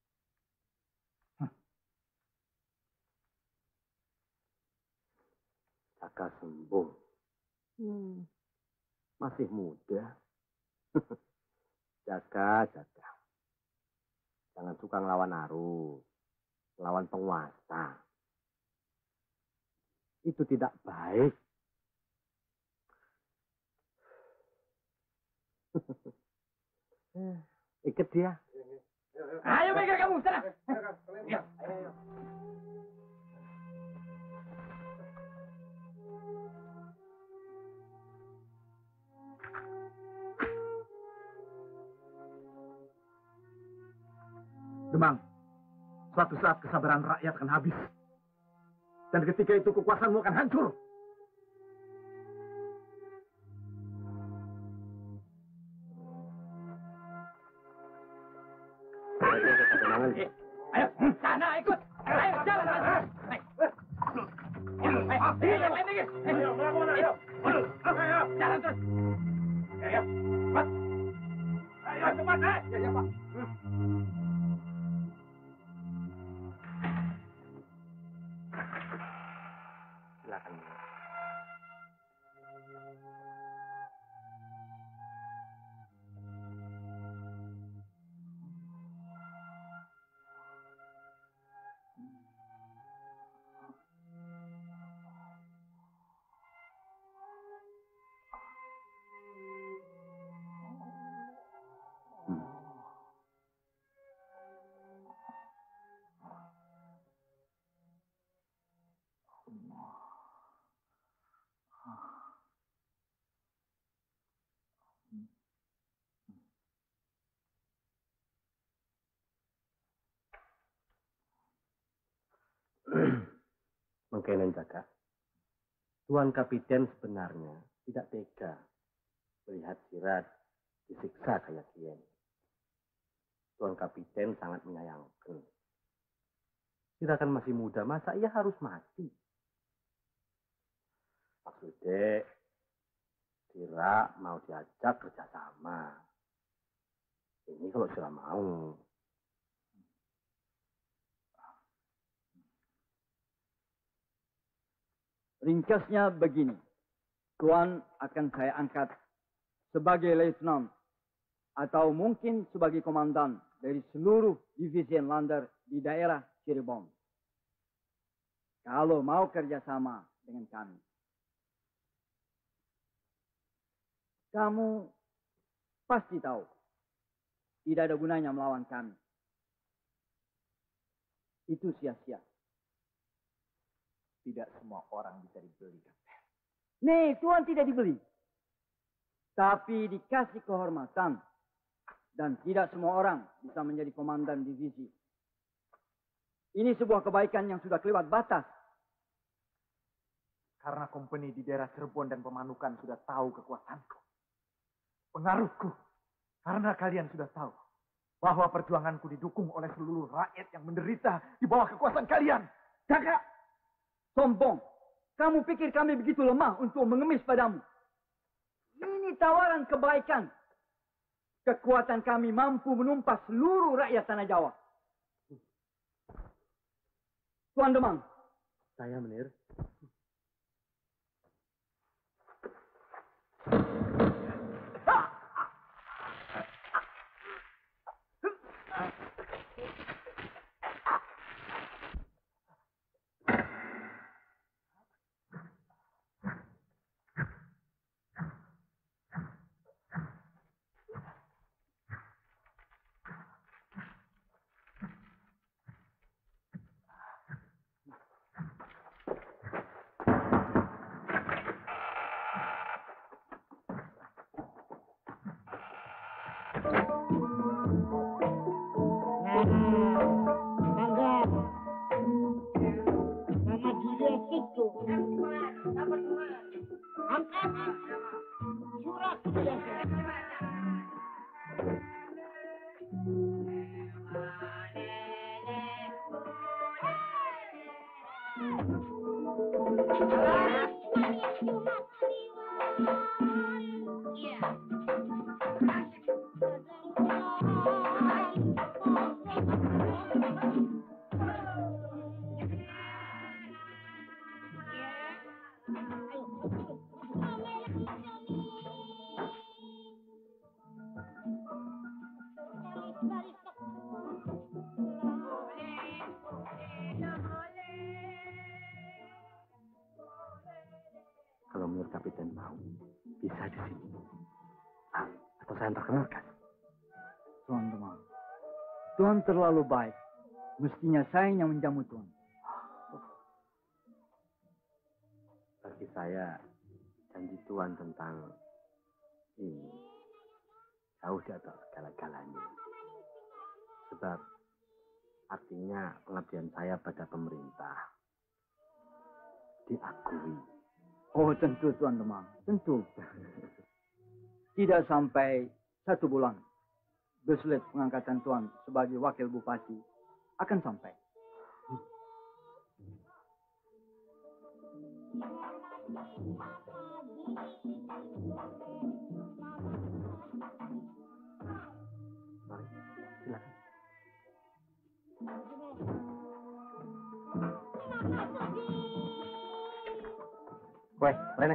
A: Jaka Sembung. Hmm. Masih muda. Jaga, jaga. Jangan suka ngelawan arus. Ngelawan penguasa. Itu tidak baik. Ikat dia.
C: Ayo pegang kamu, sana.
B: Demang, suatu saat kesabaran rakyat akan habis. Dan ketika itu kekuasaanmu akan hancur.
C: Ayo, sana ikut. Ayo, jalan. Ayo. Ayo, yang lain dikit. Ayo, ayo. Jalan terus. Ayo, cepat. Ayo, cepat. Ya, ya, Pak.
A: Silakan. Mungkin Jaka, Tuan Kapiten sebenarnya tidak tega melihat Sirat disiksa kayak Kien. Tuan Kapiten sangat menyayangkan. Sirat kan masih muda, masa ia harus mati? Maksudnya, Sirat mau diajak kerjasama. Ini kalau Sirat mau.
G: Ringkasnya begini, Tuan akan saya angkat sebagai Leutnant atau mungkin sebagai komandan dari seluruh divisi Lander di daerah Cirebon. Kalau mau kerjasama dengan kami. Kamu pasti tahu, tidak ada gunanya melawan kami. Itu sia-sia.
B: Tidak semua orang bisa dibeli, Kapten.
G: Nih, Tuan tidak dibeli. Tapi dikasih kehormatan. Dan tidak semua orang bisa menjadi komandan divisi. Ini sebuah kebaikan yang sudah kelewat batas.
B: Karena kompeni di daerah Cirebon dan Pemanukan sudah tahu kekuatanku. Pengaruhku. Karena kalian sudah tahu bahwa perjuanganku didukung oleh seluruh rakyat yang menderita di bawah kekuasaan kalian.
G: Jaga! Sombong. Kamu pikir kami begitu lemah untuk mengemis padamu? Ini tawaran kebaikan. Kekuatan kami mampu menumpas seluruh rakyat Tanah Jawa. Tuan Demang.
A: Saya Menir.
B: Kalau menurut Kapiten mau, bisa di sini. Ah, atau saya antarkan?
G: Tuan Demang, Tuan terlalu baik. Mestinya saya yang menjamu Tuan.
B: Bagi saya, janji Tuan tentang ini jauh di atas segala-galanya. Sebab artinya pengabdian saya pada pemerintah diakui.
G: Oh tentu Tuan Demang, tentu. Tidak sampai satu bulan, beslet pengangkatan Tuan sebagai wakil bupati akan sampai.
B: Mari, silakan. Kue, Rene.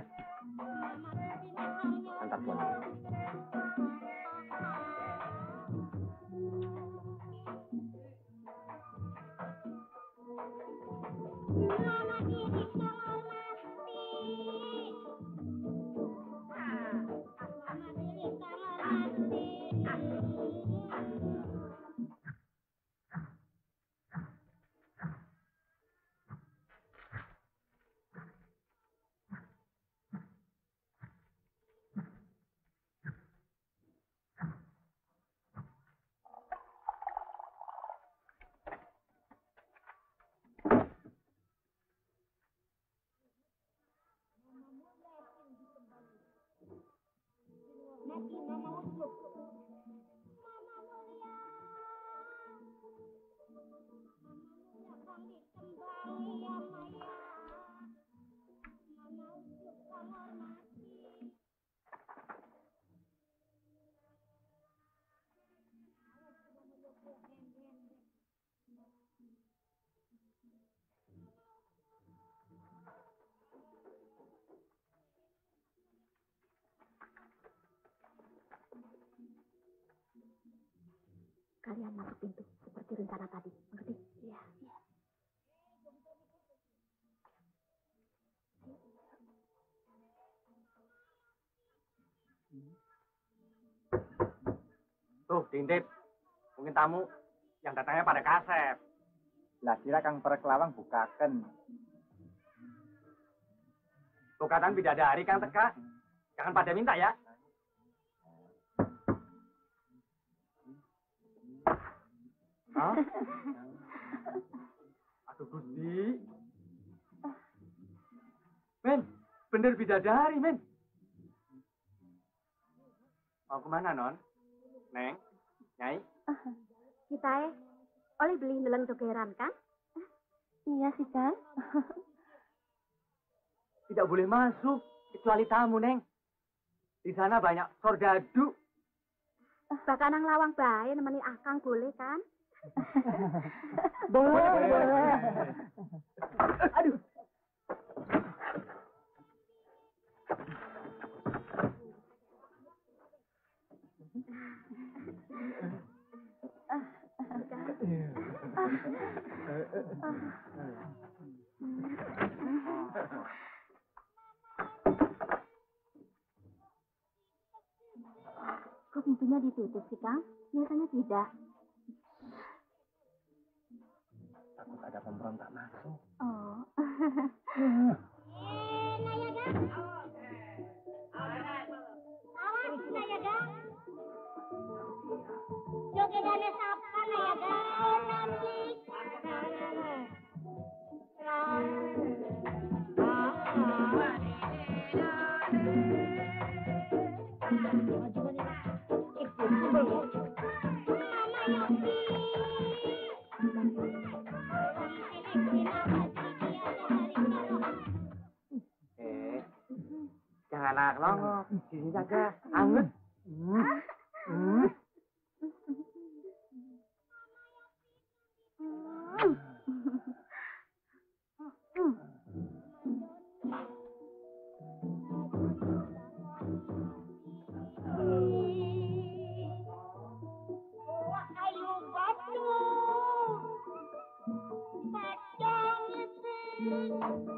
B: Antar Tuan.
E: Kalian masuk pintu seperti rencana tadi, mengerti? Iya. Iya.
F: Tuh, Dindip. Mungkin tamu yang datangnya pada kasep.
B: Lah kira Kang Perkelawang bukakan.
F: Tukatan bidadari Kang Teka. Jangan pada minta ya. Hah? Aduh Gusti. Men, bener bidadari, men. Mau kemana, Non? Neng? Nyai?
E: Kita eh, oleh beli neleng cokeran kan?
J: Iya sih, Kang.
F: Tidak boleh masuk, kecuali tamu, Neng. Di sana banyak sordadu.
E: Bahkan nang lawang bae nemeni Akang boleh kan?
J: Boleh, boleh.
F: Aduh.
E: Kok pintunya ditutup sih, Kang? Biasanya tidak.
B: Takut ada pemberontak masuk.
E: Oh.
K: Awas, Nayaga. Jogedannya siapa, Nayaga? Nanti.
F: Eh, jangan longok, sini saja, anget. Hmm. Hmm.
K: Ayo batu, padang itu,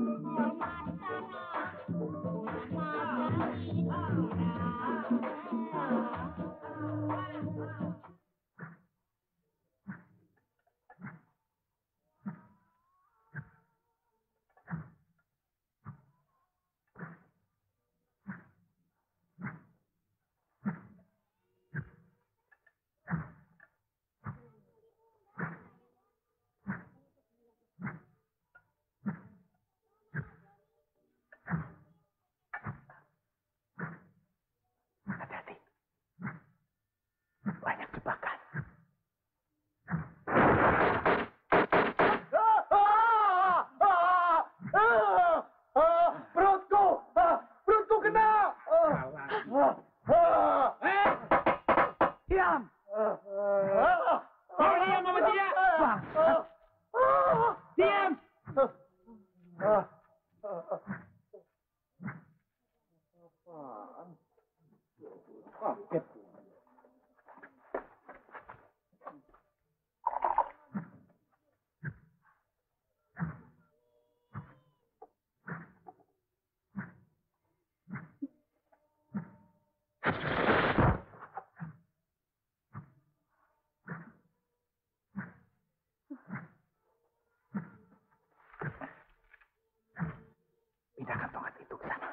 B: Hati-hati. Banyak jebakan.
C: Perutku! Perutku kena!
F: Eh, diam. Kau diam apa tidak? Diam.
B: Pindahkan tongkat itu ke sana.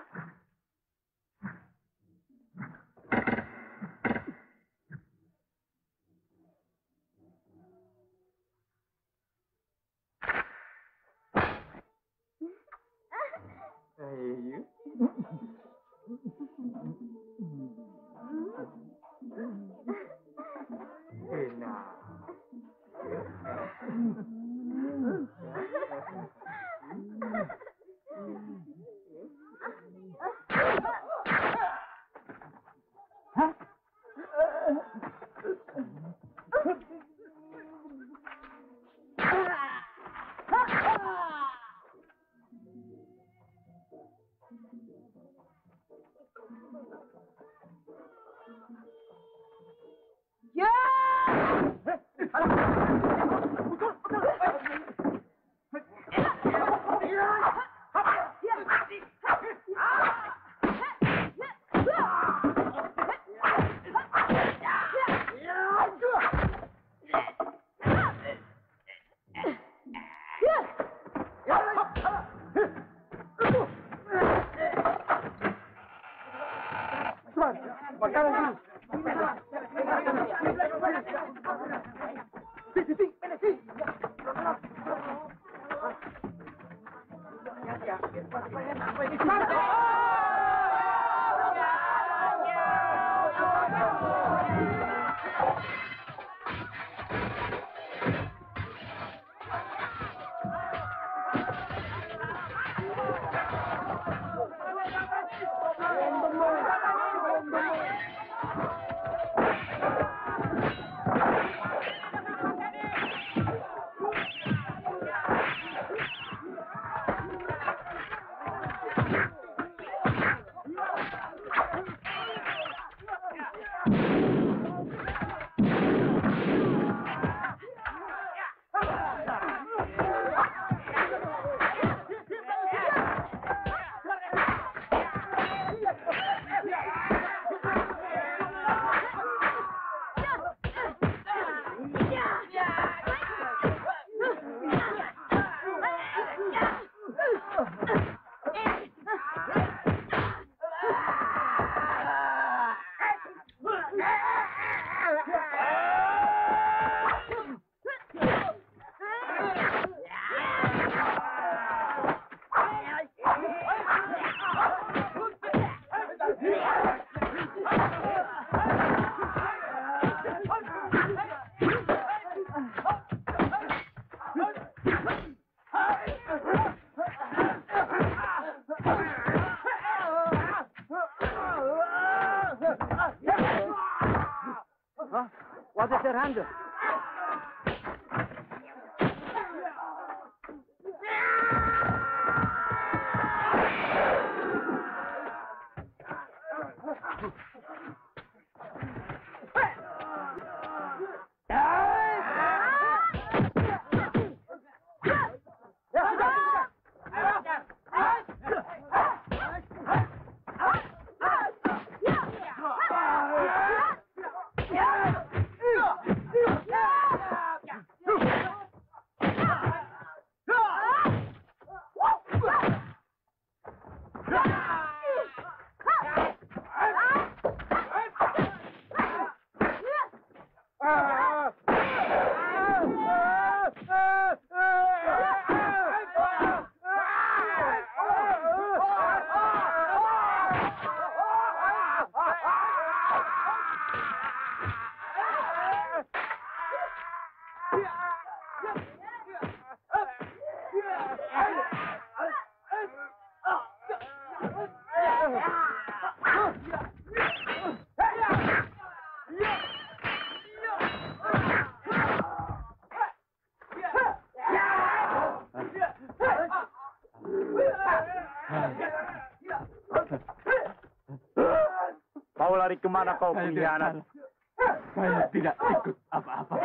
G: What is your hand?
I: Mau lari kemana kau pengkhianat?
B: Saya tidak ikut apa-apa.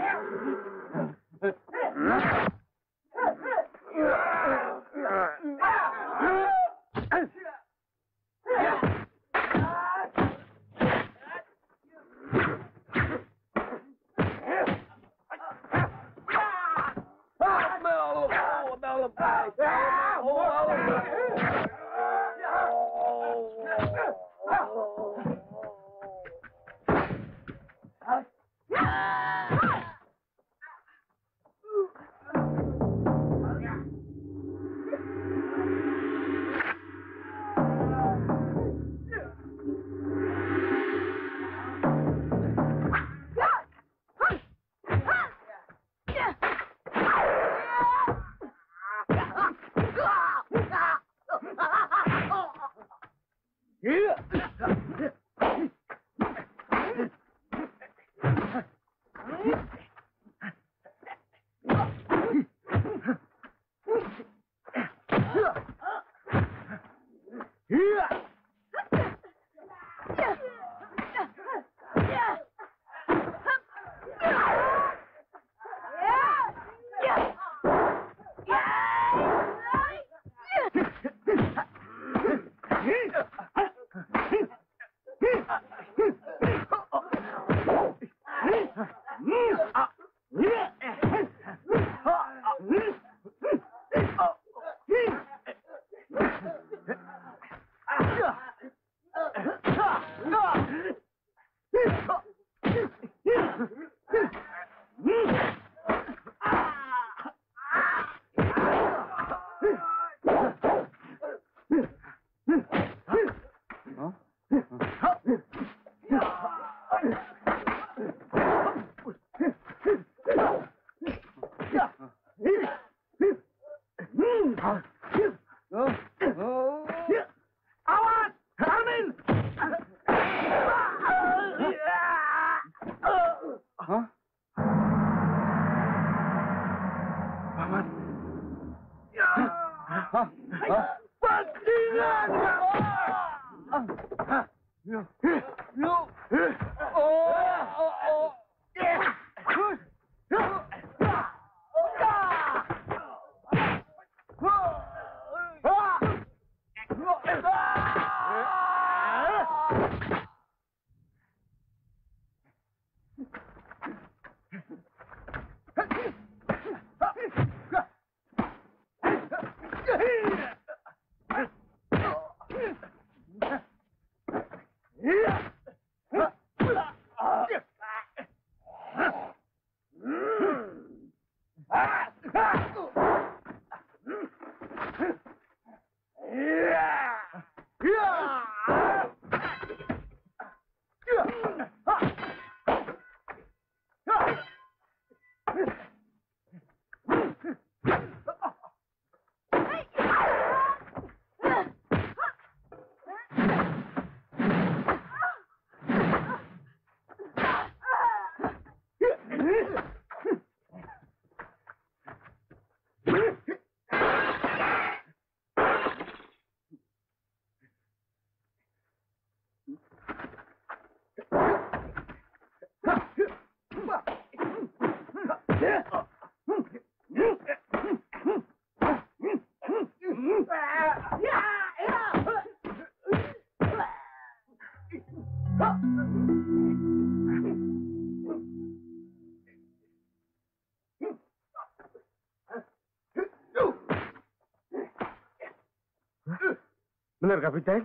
H: Benar, Kapiten?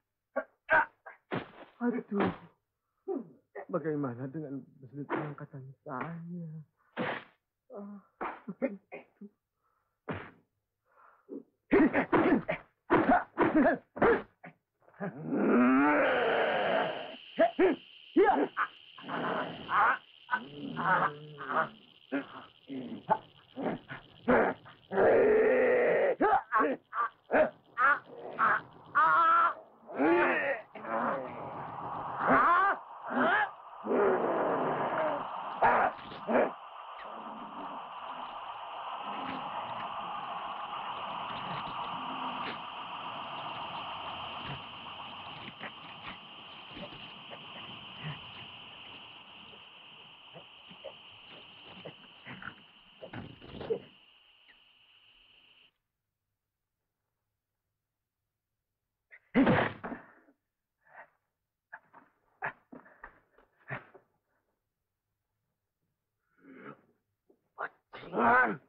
H: Aduh. Bagaimana dengan bisnis angkatan saya? Ah. Bajingan.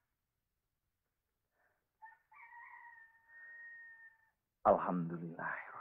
B: Alhamdulillah.